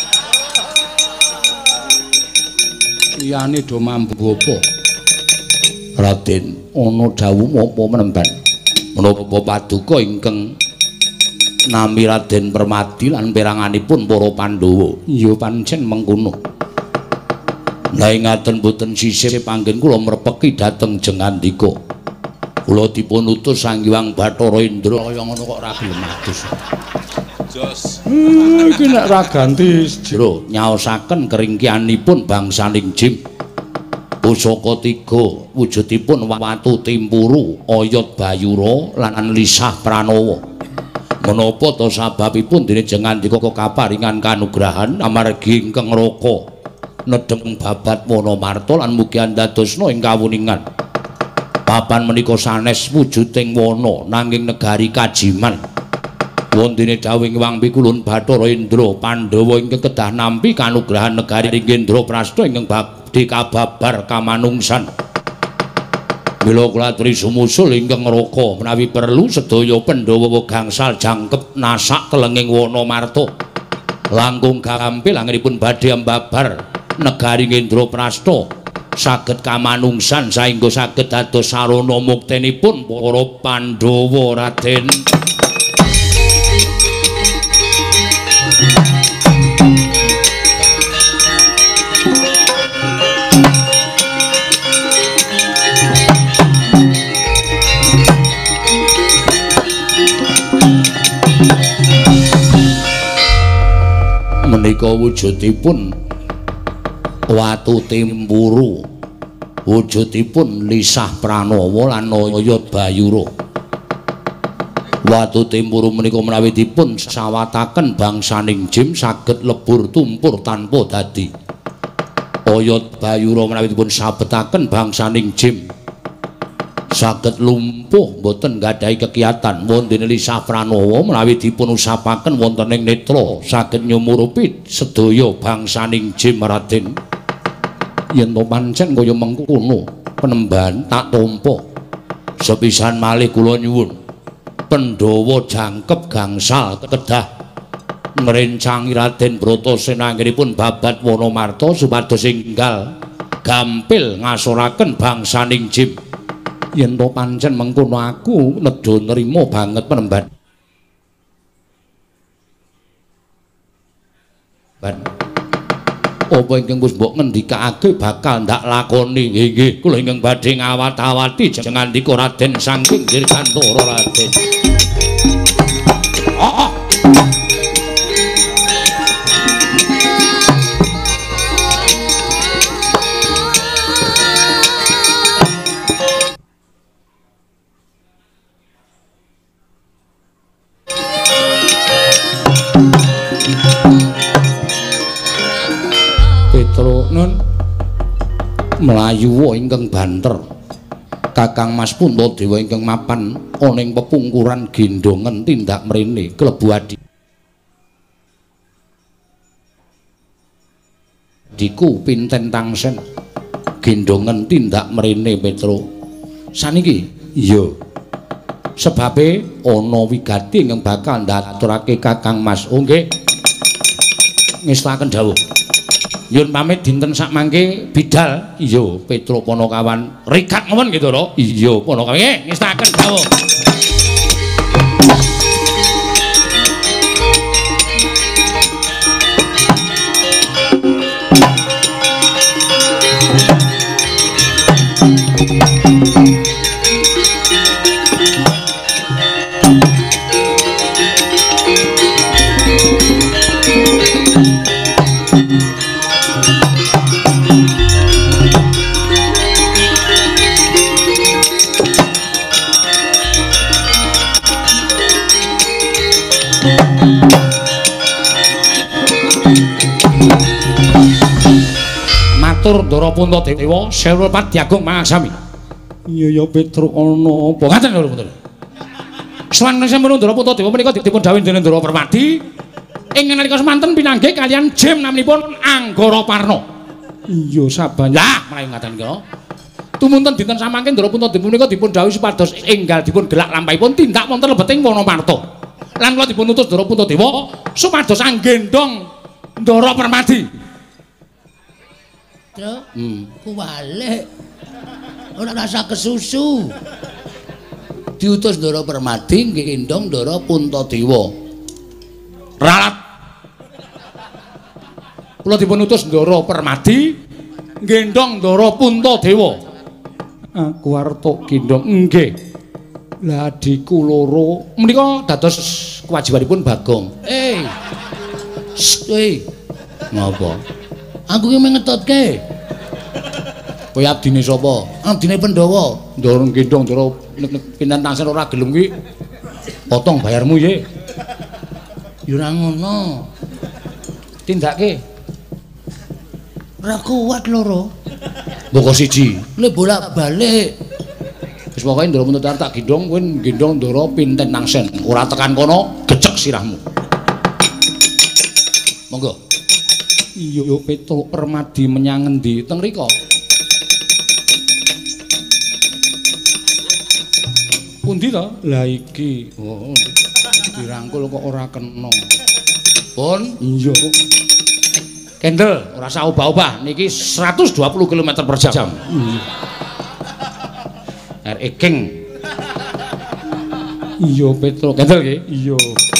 Liyane do mambu apa? Raden, ana dawuh apa menemban? Menapa paduka ingkang nami Raden Permadi lan peranganipun para Pandhawa? Ya pancen mengkono. Lah ngaten boten sisih panggen kula merpeki dhateng jengandika. Kula dipun utus Sang Hyang Bathara Indra kaya ngono kok ra gelem adus. Jos. Iki nek ra ganti jero nyaosaken keringkianipun bangsaning jim. Pusaka 3 wujudipun watu timpuru, oyot bayura lan lisah pranawa. Menapa to sababipun dene jengandika kaparingan kanugrahan amargi ingkang raka nedhem babat Wonomarta lan mugi andadosna ing kawuningan. Papan menika sanes wujuding wana nanging negari kajiman. Wontene dawuh Hyang Pikulun Bathara Indra Pandhawa ingkang kedah nampi kanugrahan negari Ringendra Prasta ingkang bakti kababar kamanungsan. Mila kula aturi sumusul ingkang raka menawi perlu sedaya Pandhawa gangsal jangkep nasak telenging Wonomarta. Langkung gampil anggenipun badhe mbabar negari Ringendra Prasta saged kamanungsan saengga saged dados sarana muktenipun para Pandhawa Raden. Menika wujudipun watu timpuru, wujudipun lisah pranawa lan oyot bayura. Watu timpuru menika menawi dipun sawataken bangsaning jim saged lebur tumpur tanpa dadi. Oyot bayura menawi dipun sabetaken bangsaning jim saged lumpuh boten nggadahi kekiyatan. Wonten lisah pranawa menawi dipun usapaken wonten ing netra saged nyumurupi sedaya bangsaning jim Raden. Yen to pancen kaya mengkono penemban tak tampa. Sepisan malih kula nyuwun Pandhawa jangkep gangsal kedah ngrencangi Raden Bratasena anggenipun babat Wonomarta supados enggal gampil ngasoraken bangsaning jim. yen to pancen mengkono aku nedha nrimo banget penemban. Apa ingkang wis mbok ngendikake bakal ndak lakoni nggih kula ingkang badhe ngawat-awati jengandika Raden saking Dirgantara Raden. Nun mlayu ingkang banter Kakang Mas Puntadewa ingkang mapan ana ing pepungkuran gendongen tindak mrene klebu adiku Pinten Tangsen gendongen tindak mrene Petro saniki iya sebabe ana wigati ingkang bakal ndaturake Kakang Mas nggih ngestaken dawuh. Yun pamit dinten sak mangke bidal. Iya, Petro Ponokawan. Rikat ngawon gitu lho. Iya, Ponokawan. Nggih, ngestaken dawuh. Matur Ndara Puntadewa sewu Padyagung Mangasami. Iya ya Petro ana apa ngaten lho Putra. Sawan sampun Ndara Puntadewa menika dipun dawuh dening Ndara Permadi ing nalika semanten pinanggih kaliyan jem naminipun Anggara Parna. Iya saban. Lah mlayu ngaten kira. Tumunten dinten samangke Ndara Puntadewa menika dipun dawuh supados enggal dipun gelak lampahipun tindak wonten lebeting Wonomarta. Lan kula dipun utus Ndara Puntadewa supados anggendhong Ndara Permadi. Kuwalik ora rasa kesusu diutus Ndara Permadi nggendhong Ndara Puntadewa ralat kula dipun utus Ndara Permadi nggendhong Ndara Puntadewa aku arep tok gendhong nggih lah adikku loro menika dados kewajibanipun Bagong ngapa aku ki mengetotke. Kowe abdine sapa? Abdine Pandhawa. Ndara gendhong Ndara Pinten Tangsen ora gelem ki. Potong bayarmu ye. Ya ora ngono. Tindake. Ora kuat loro. Mboko siji. Le bolak-balik. Wis pokoke Ndara Puntadewa tak gendhong kowe gendhong Ndara Pinten Tangsen. Ora tekan kono gecek sirahmu. Monggo. Iya Petro Permadi menyang endi teng rika? Pundi to? Lah iki. Oh, dirangkul kok ora kena. Pun? Iya. Kendel, ora usah obah-obah. Niki 120 km/jam. RE King. Iya Petro, kendel nggih? Iya.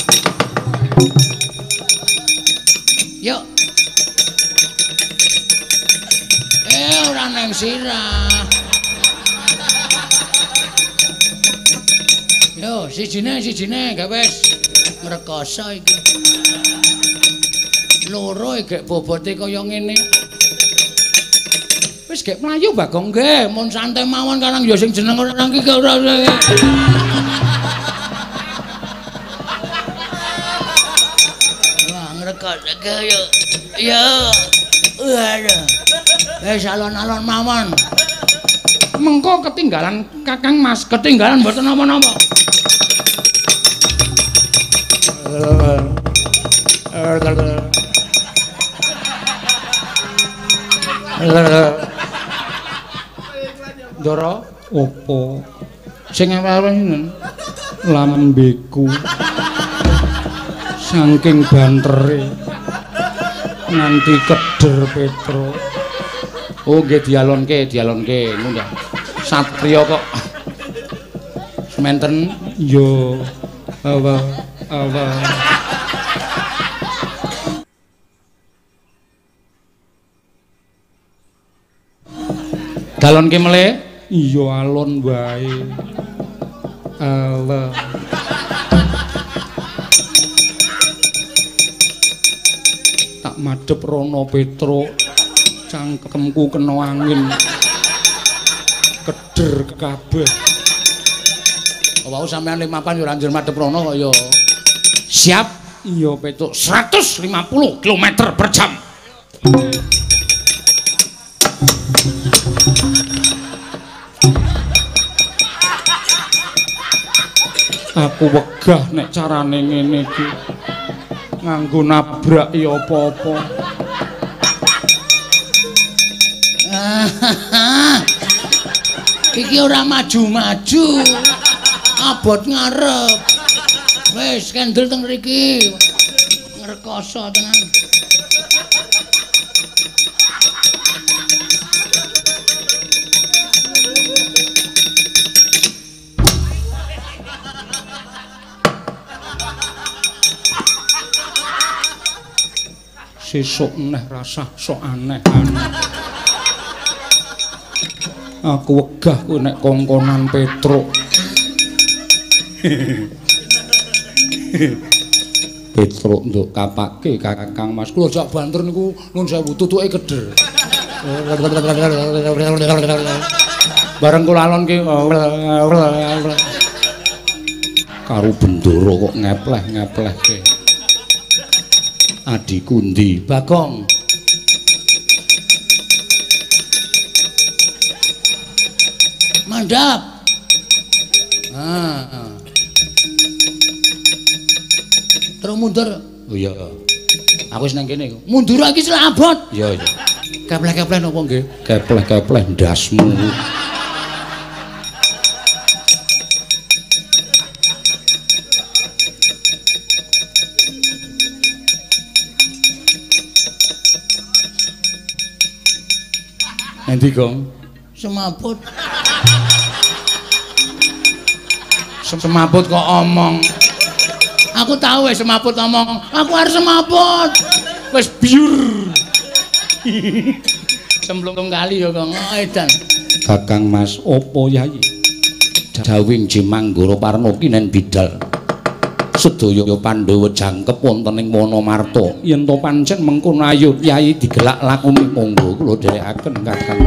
Yuk. Ora nang sirah. Yo, sijine gak wis ngrekoso iki. Loro gek bobote kaya ngene. Wis gek mlayu Bagong nggih, mun santai mawon karang ya sing jeneng ora nang iki ora. Wah, ngrekoso yo. Yo. Waduh. Wis alon-alon mawon. Mengko ketinggalan Kakang Mas, ketinggalan mboten napa-napa. Ndara opo? Sing aweh lambeku. Saking bantere nganti keder Petro. Oh nggih dialonke ngono. Satriya kok Semanten yo apa. Dalon ki mele? Iya alon wae. Allah. Tak madhep rono Petro. Cangkemku kena angin. Keder kabeh. Wau sampean limapan yo ranjur madhep rono kok yo. Siap? Iya Petro. 150 km per jam. Aku wegah nek carane ngene iki. Nganggo nabrak ya apa-apa. Iki ora maju-maju. Abot ngarep. Wis kendel teng mriki. Ngrekoso tenan. Sesuk neh rasah sok aneh. Aku wegah kuwi nek kongkonan Petruk. Petruk nduk kapake Kakang Mas. Kula jak banter niku nuwun sewu tutuke keder. Bareng kula alon ki karo bendoro kok ngepleh-ngeplehke. Adiku ndi Bagong? Mandap. Terus mundur. Oh iya. Aku wis nang kene. Mundur iki selabot. Iya iya. Kepleh-kepleh napa nggih? Kepleh-kepleh ndasmu. Endi, Gong? Semaput. Semaput kok omong. Aku tahu wis semaput omong. Aku arep semaput. Wis biur. Semblung kali ya, Gong. Edan. Kakang Mas, opo Yai? Dawing Jimanggara Parna kinen bidal. Sedaya Pandhawa jangkep wonten ing Wonomarta. Yen to pancen mengkono ayo Yai digelak lakune monggo kula dherekaken Kakang.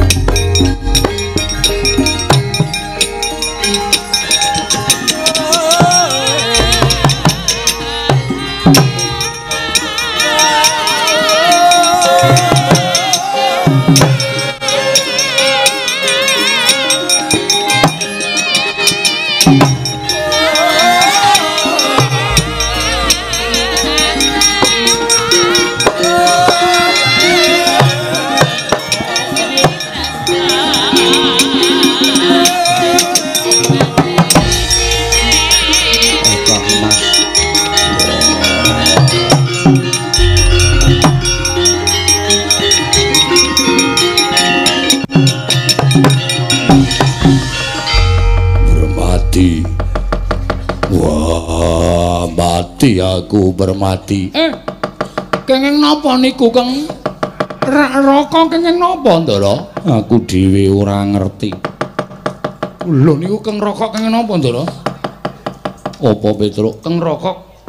Aku bermati. Kenging napa niku, Kang? Raka kenging napa, Ndara? Aku dhewe ora ngerti. Lho niku Kang Raka kenging napa, Ndara? Apa Petruk? Kang Raka.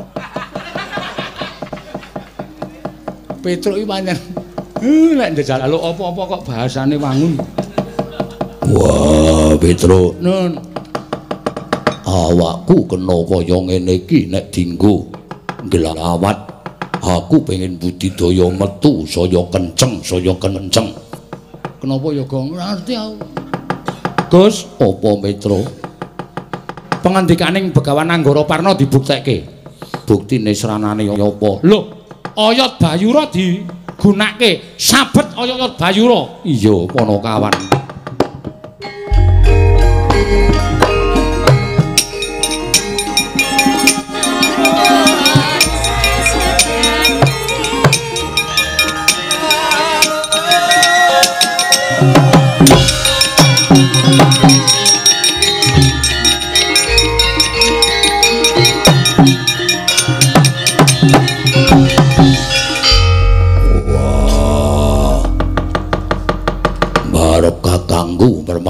Petruk iki pancen lek njaluk apa-apa kok bahasane wangun. Wah, Petruk. Nun. Awakku kena kaya ngene iki nek dienggo nglawat. Aku pengen budidaya metu saya kenceng. Kenapa ya, Gong? Ngerti aku. Gus, apa Petro? Pangandikaning Begawan Anggara Parna dibuktekke. Buktine sranane apa? Lho, oyot Bayura digunakake. Sabet oyot Bayura. Iya, Panakawan.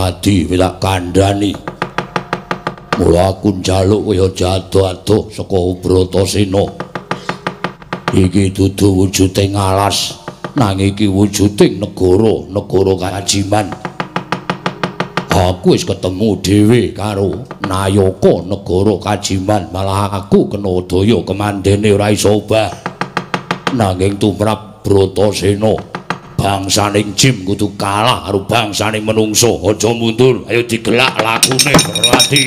Permadi wis tak kandhani. Mula aku njaluk kowe aja ado-ado saka Bratasena. Iki dudu wujuding alas, nanging iki wujuding negara Kajiman. Aku wis ketemu dhewe karo Nayaka negara Kajiman, malah aku kena daya kemandene ora iso obah. Nanging tumrap Bratasena, bangsaning jim kudu kalah karo bangsaning menungso. Aja mundur, ayo digelak lakune Permadi.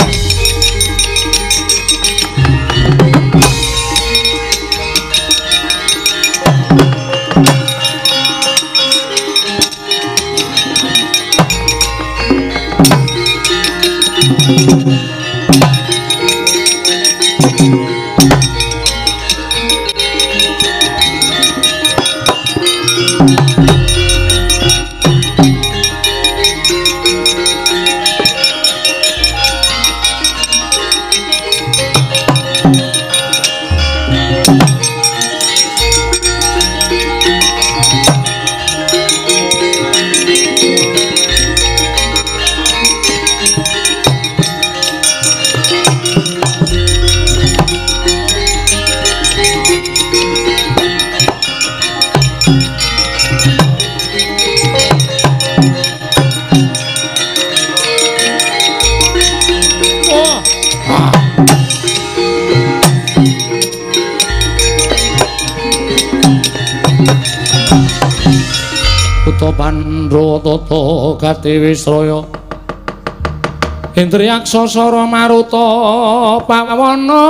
Pandratata Katiwisraya Indriaksa Sara Maruta Pawana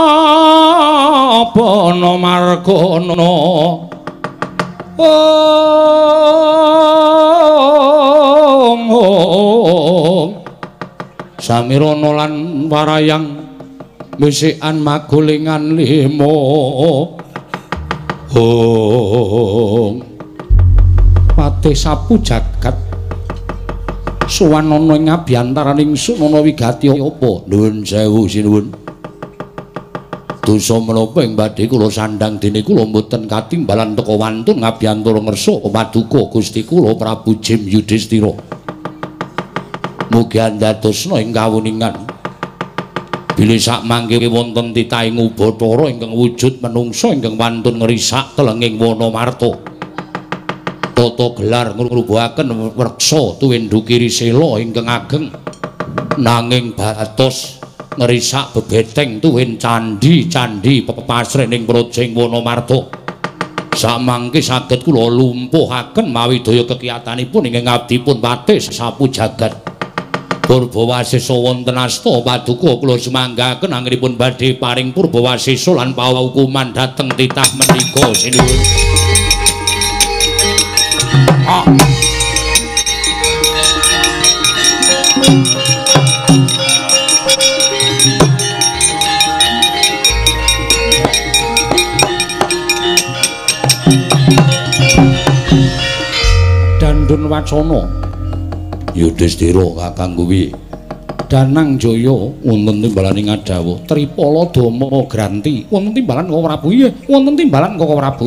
Bana Margana Samirana lan Warayang Wisikan Magulingan 5 Patih sapu jagat suwanana ing abiyantaraning Sunana Wigati apa nuwun sewu sinuwun dosa menapa ing badhe kula sandhang dene kula mboten katimbalan teka wantun ngabiyantara ngersa paduka Gusti kula Prabu Jim Yudhistira mugi andadosna ing kawuningan bilih sak mangke wonten titahing Ubathara ingkang wujud menungsa ingkang wantun ngrisak telenging Wanamarta tata gelar ngrubuhaken weksa tuwindukiri sela ingkang ageng nanging batos ngrisak bebeteng tuwin candhi pepasrening projeng Wanamarta samangke saged kula lumpuhaken mawi daya kekiyatanipun ingkang abdipun patih sapu jagat Purbawasesa wonten asta paduka kula semanggaken anggenipun badhe paring Purbawasesa lan pawukuman dhateng titah menika sinuwun. Dandun Wacana Yudhistira kakang kuwi Danang Jaya wonten timbalaning Adawa Tripala Dama Granti wonten timbalan Koko Prabu nggih wonten timbalan Koko Prabu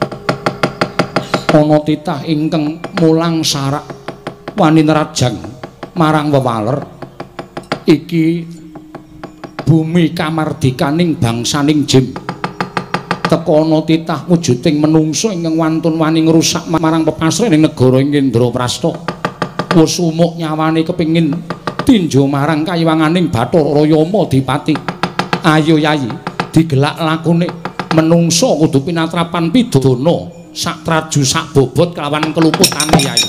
ana titah ingkang mulang sarak wani nerajang marang wewaler iki bumi kamardikaning bangsaning Jim teka ana titah wujuding menungsa ingkang wantun wani ngrusak marang pepasrening negara ing Indraprastha wis umuk nyawane kepingin tinju marang kayiwanganing Bathara Yama Dipati ayo yayi digelak lakune menungsa kudu pinatrapan pidana sak traju sak bobot kelawan keluputane yayi.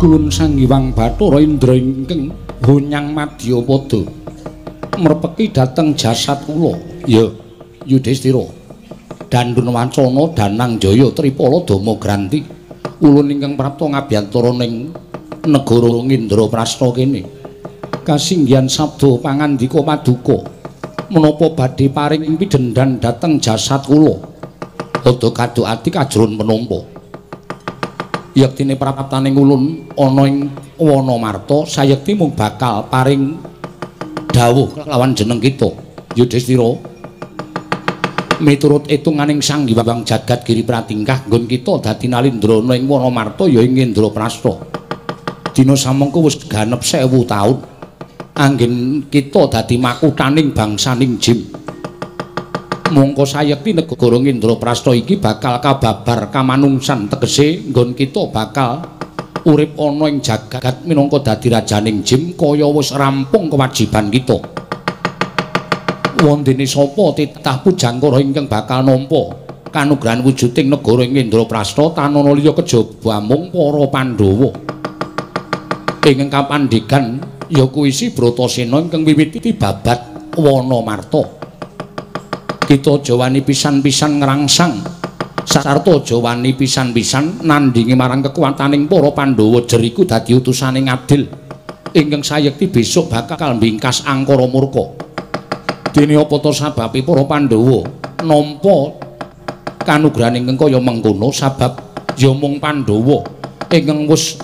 Kulun Sanghyang Bathara Indra ingkang hunyang Madyapada mrepeki dhateng jasad kula. Ya, Yudhistira. Dandun Wacana Danang Jaya Tripala Dama Granti. Ulun ingkang prapta ngabiyantara ning negara Indraprastha kene. Kasinggihan sabda pangandika paduka. Menapa badhe paring pidendhan dhateng jasad kula? Ada kadhokati kajron menapa? Yektine praptaning ulun ana ing Wanamarta, sayekti mung bakal paring dawuh kelawan jeneng kita. Yudhistira, miturut etunganing Sang Hyang Jagat Giri Pratingkah, nggon kita dadi nalindrana ing Wanamarta ya ing Indraprastha. Dina samengko wis ganep 1000 taun. Anggen kita dadi makuthaning bangsaning jin. Mongko sayekti negara Indraprastha iki bakal kababar kamanungsan, tegese nggon kita bakal urip ana ing jagat minangka dadi rajaning jin kaya wis rampung kewajiban kita. Wondene sapa titah pujangkara ingkang bakal nampa kanugrahan wujuding negara ing Indraprastha tanana liya kejaba mung para Pandhawa. Ingkang kapandhegan ya kuwi si Bratasena ingkang wiwiti babat Wanamarta. Kita jawani pisan-pisan ngrangsang sarta jawani pisan-pisan nandhingi marang kekuwataning para Pandhawa jeriku dadi utusaning adil ingkang sayekti besok bakal mbingkas angkara murka. Dene apa to sababe para Pandhawa nampa kanugrahan ingkang kaya mengkono? Sabab ya mung Pandhawa ingkang wis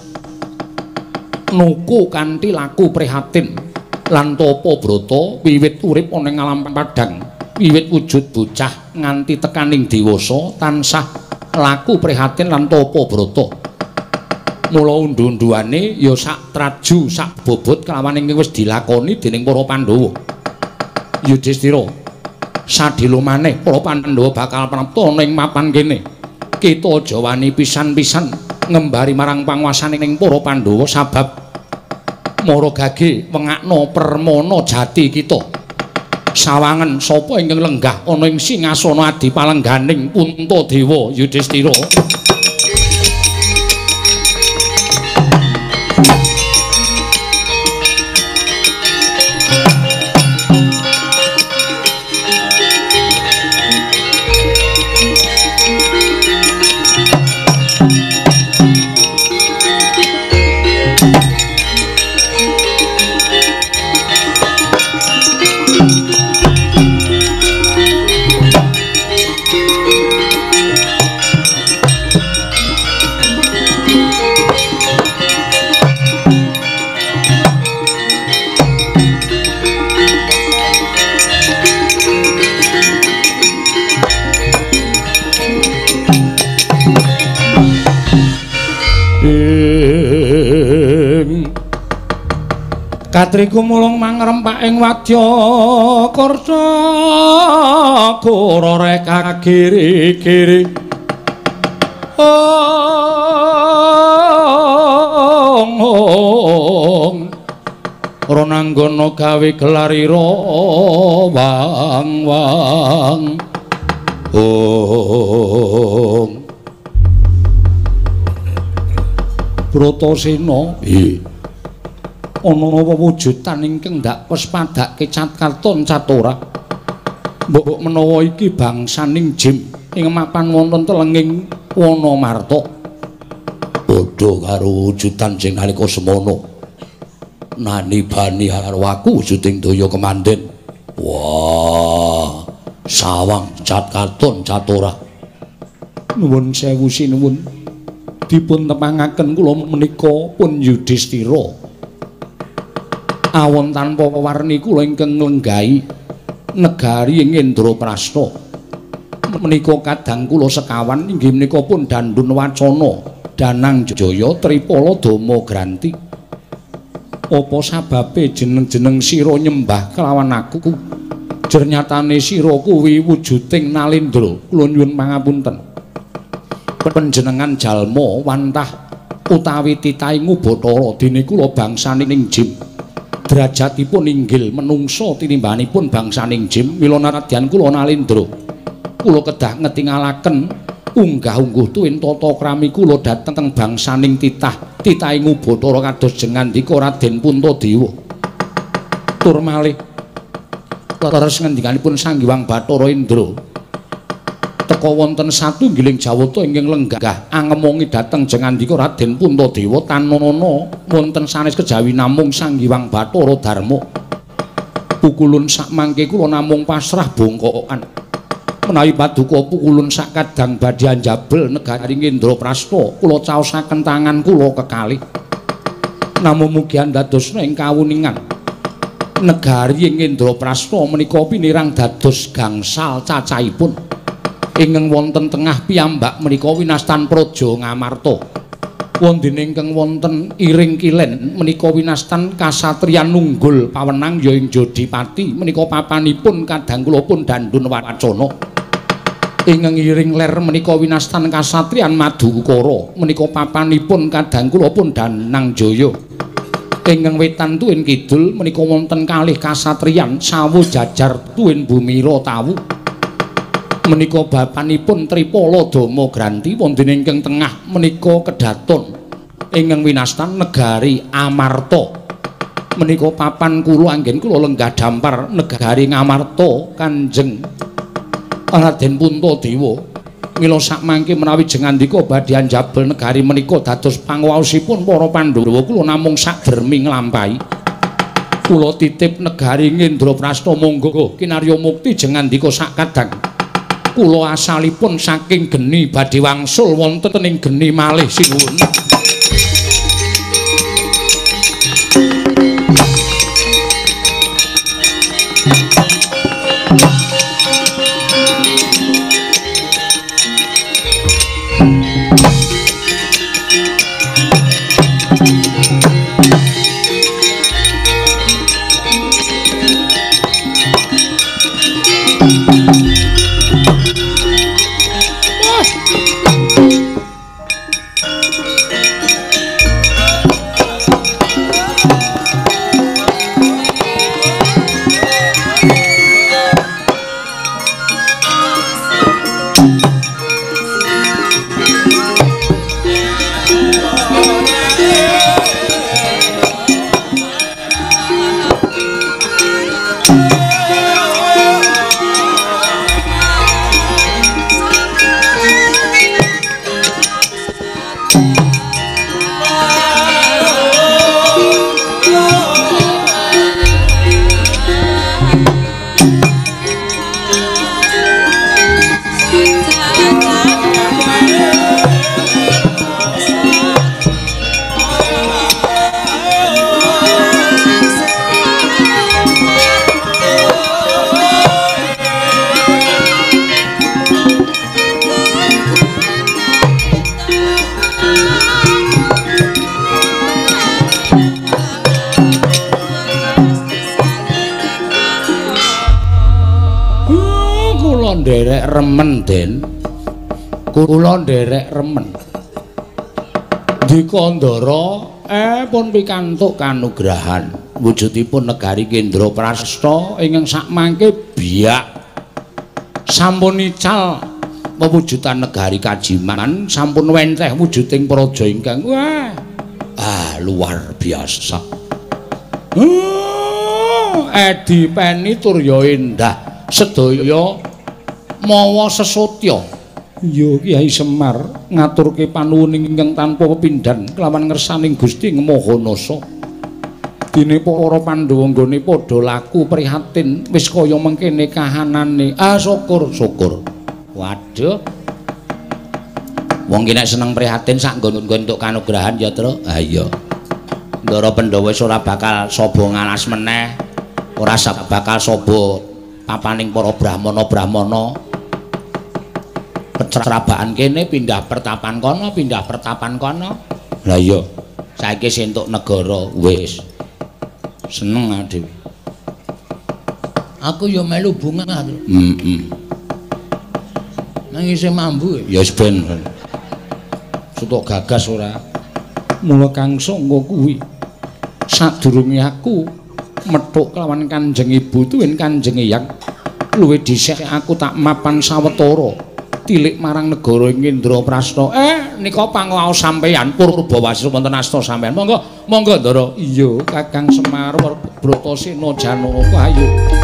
nuku kanthi laku prihatin lan tapa brata wiwit urip ana ing alam padhang. Wiwit wujud bocah nganti tekaning dewasa tansah laku prihatin lan tapa brata. Mula undu-unduane ya sak traju sak bobot kelawan ingkang wis dilakoni dening para Pandhawa. Yudhistira, sadhela maneh para Pandhawa bakal prapta ning mapan kene. Kita jawani pisan-pisan ngembari marang panguwasaning para Pandhawa sabab mara gage wengakna permana jati kita. Sawangen sapa ingkang lenggah ana ing singasana adipalengganing Puntadewa? Yudhistira. Katriku mulung mangrempak ing wadya karsa kura reka giri-giri Ronanggono gawe gelarira wang-wang Bratasena ana apa wujudan ingkang ndak pespadake Catkarton Catora. Mbok menawa iki bangsaning jin ing mapan wonten telenging Wanamarta. Padha karo wujudan sing nalika semono. Nani bani arwaku wujuding daya kemanden. Wah, sawang Catkarton Catora. Nuwun sewu sinuwun. Dipun tepangaken kula menika pun Yudhistira. Awon tanpa warni kula ingkang nglenggahi negari ing Indraprastha. Menika kadang kula sekawan inggih menika pun Dandun Wacana Danang Jaya Tripala Dama Granti. Apa sababe jeneng-jeneng sira nyembah kelawan aku? Jernyatane sira kuwi wujuding Nalindra. Kula nyuwun pangapunten. Panjenengan jalma wantah utawi titahingu Bathara dene kula bangsaning jin. Derajatipun inggil menungsa tinimbanipun bangsaning jin. Mila nadyan kula Nalindra kula kedah ngetingalaken unggah-ungguh tuwin tata krami kula dhateng bangsaning titahing Bathara kados jengandika Raden Puntadewa. Tur malih leres ngendikanipun Sang Hyang Bathara Indra teka wonten satunggiling jawata ingkang lenggah angemongi dhateng jengandika Raden Puntadewa tanana wonten sanes kejawi namung Sang Hyang Bathara Darma. Pukulun sak mangke kula namung pasrah bongkokan menawi paduka pukulun sak kadang badhe anjabel negari Indraprastha kula caosaken tangan kula kekalih namung mugi andadosna ing kawuningan negari Indraprastha menika pinirang dados gangsal cacahipun ingkang wonten tengah piyambak menika winastan Praja Ngamarta. Wondene ingkang wonten iring kilen menika winastan kasatriyan nunggul pawenang ya ing Jodipati menika papanipun kadang kula pun Dandun Wacana. Ingkang iring ler menika winastan kasatriyan Madukara menika papanipun kadang kula pun Danang Jaya. Ingkang wetan tuwin kidul menika wonten kalih kasatriyan Sawu Jajar tuwin Bumira Tawu. Menika bapanipun Tripala Dama Granti wonten ingkang tengah menika kedaton ingkang winastan negari Amarta. Menika papan kula anggen kula lenggah dampar negari Ngamarta Kanjeng Raden Puntadewa. Mila sakmangke menawi jengandika badhe anjabel negari menika dados panguwasipun para Pandhawa kula namung sakdermi nglampahi. Kula titip negari Indraprastha monggo kinarya mukti jengandika sakadang. Kula asalipun saking geni badhe wangsul wonten ing geni malih sinuwun. Nderek remen Den, kula nderek remen. Dikandara pun pikantuk kanugrahan wujudipun negari Indraprastha ingkang sakmangke biak sampun ical pewujudan negari Kajiman sampun wenteh wujuding praja ingkang luar biasa. Edi peni tur ya endah sedaya mawa sesotya. Ya Kyai Semar ngaturke panuwuning ingkang tanpa pepindhan kelawan ngersaning Gusti Mahanasa. Dene para Pandhawa nggone padha laku prihatin wis kaya mengkene kahanane. Syukur. Waduh. Wong ki nek seneng prihatin sak nggon-nggon entuk kanugrahan ya, Tru. Iya. Ndara Pandhawa wis ora bakal saba ngalas meneh. Ora bakal saba papaning para brahmana-brahmana. Kecrabaan kene pindah pertapan kono. Lah iya, saiki sing entuk negara wis seneng dhewe. Aku ya melu bungah. Nang isih mambu ya wis ben. Sutuk gagas ora. Mula Kang Sangga kuwi sadurunge aku methuk kelawan Kanjeng Ibu tuwin Kanjeng Eyang luwih dhisik aku tak mapan sawetara tilik marang negara Indraprastha. Nika pangaos sampeyan Purbawastra wonten asta sampeyan. Monggo, monggo Ndara. Iya, Kakang Semar Bratasena Janaka ayo.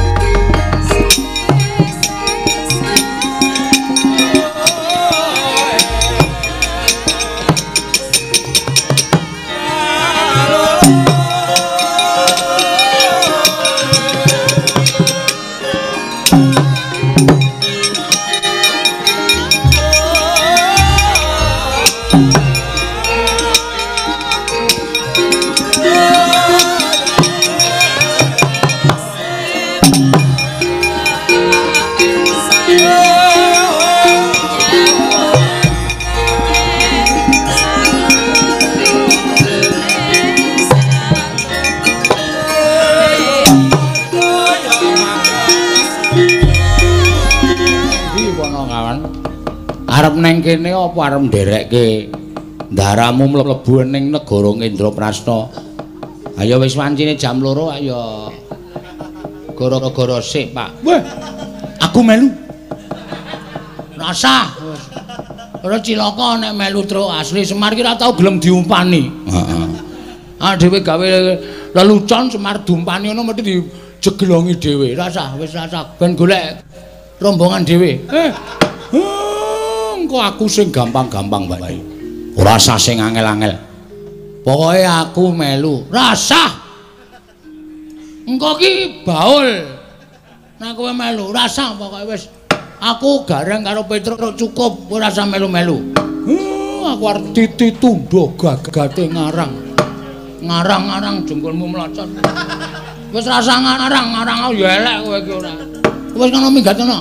Arep neng kene apa arep nderekke ndaramu mlebu ning negara Indraprastha. Ayo wis wancine jam 2 ayo. Gara-gara sik, Pak. Weh. Aku melu. Rasa. Ora cilaka nek melu terus asli Semar ki ora tau gelem diumpani. Heeh. Ah dhewe gawe lelucon Semar diumpani ngono mesti dijegelongi dhewe. Rasa wis rasa ben golek rombongan dhewe. Engko aku sing gampang-gampang bae. Ora usah sing angel-angel. Pokoke aku melu. Rasah. Engko ki baul. Nek kowe melu, rasah pokoke wis. Aku gareng karo Petruk cukup, ora usah melu-melu. Aku arep dititundha gagate ngarang. Ngarang-ngarang jengkulmu mlocot. Wis rasa ngarang-ngarang ya elek kowe iki ora. Wis kono minggat kono.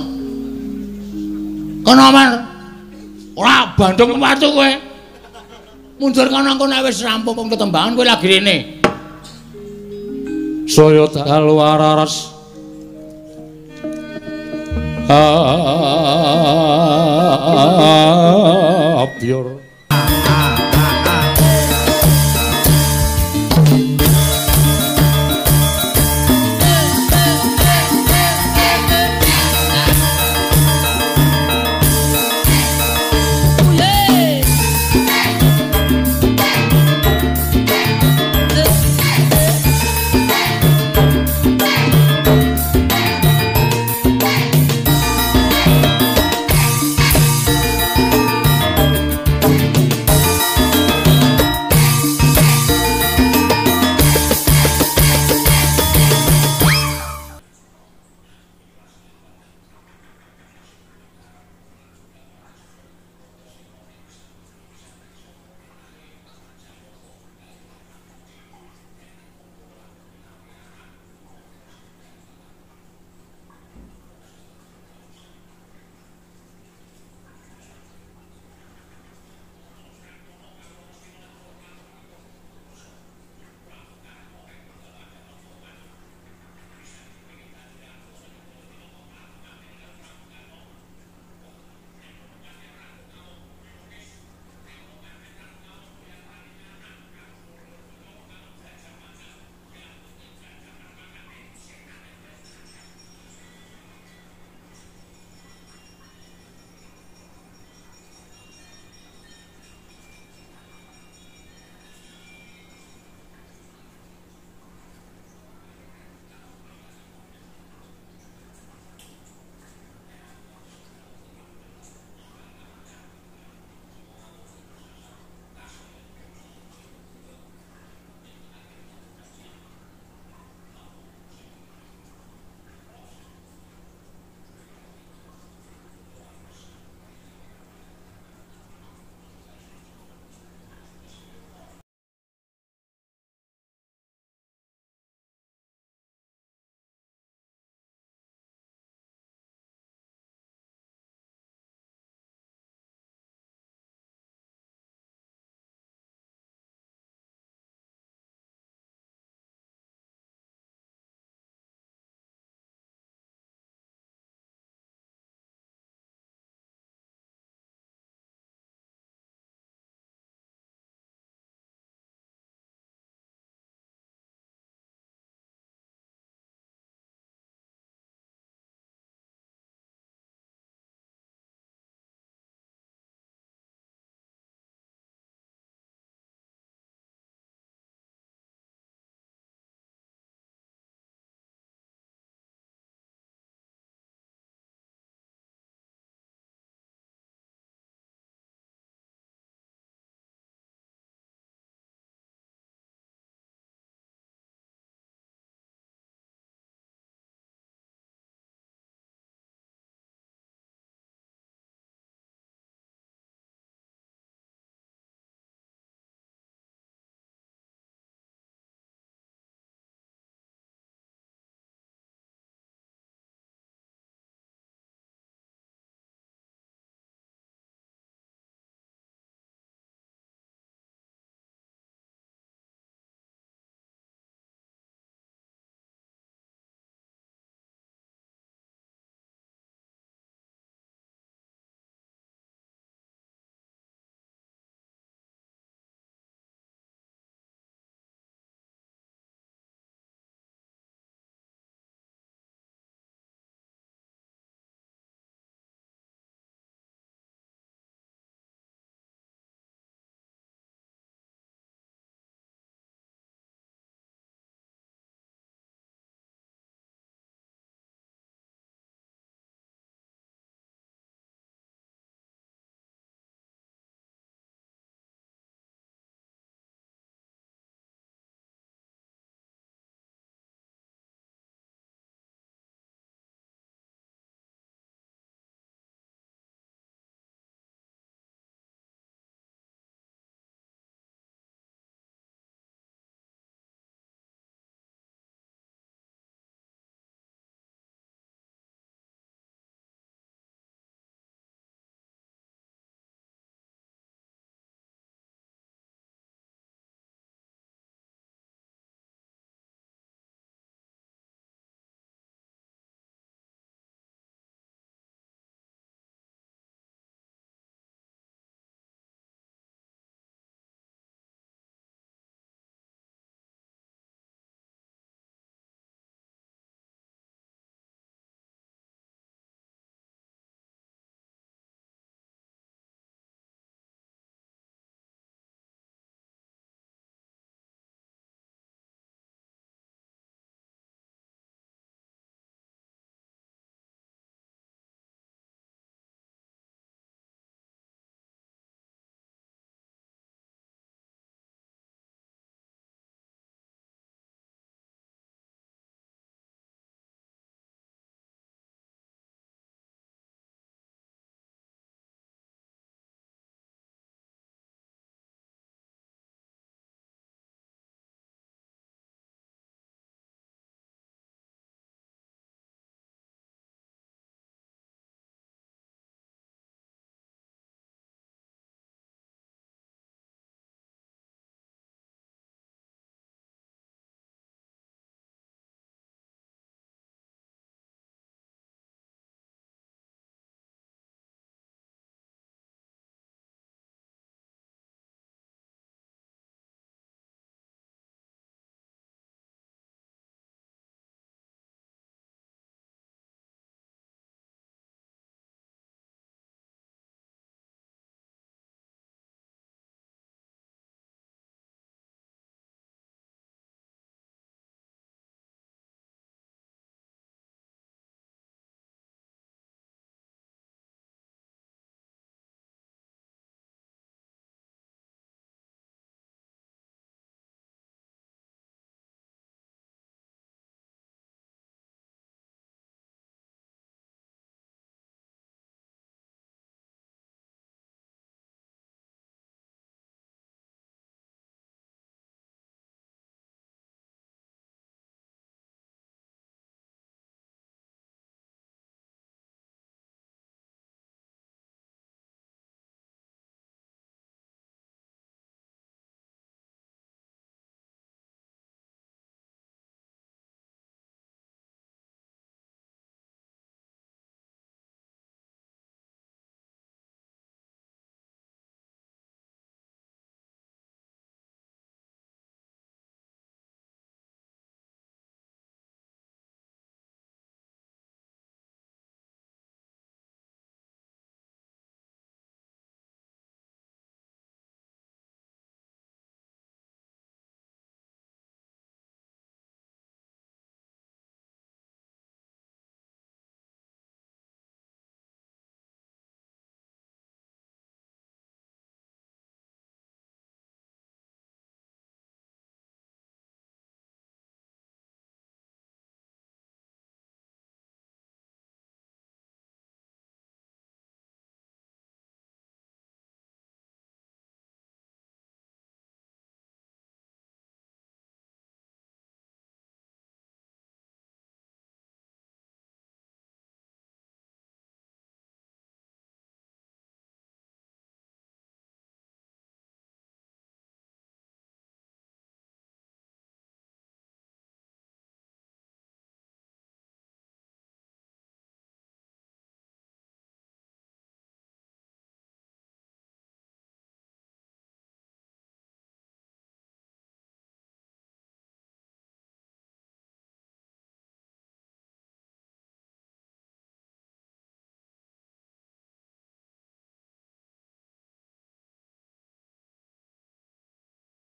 Kono Mar. Ora bandung watu kowe. Mundur kono engko nek wis rampung ketembangan kowe lagi rene. Saya dalu araras. Abiur.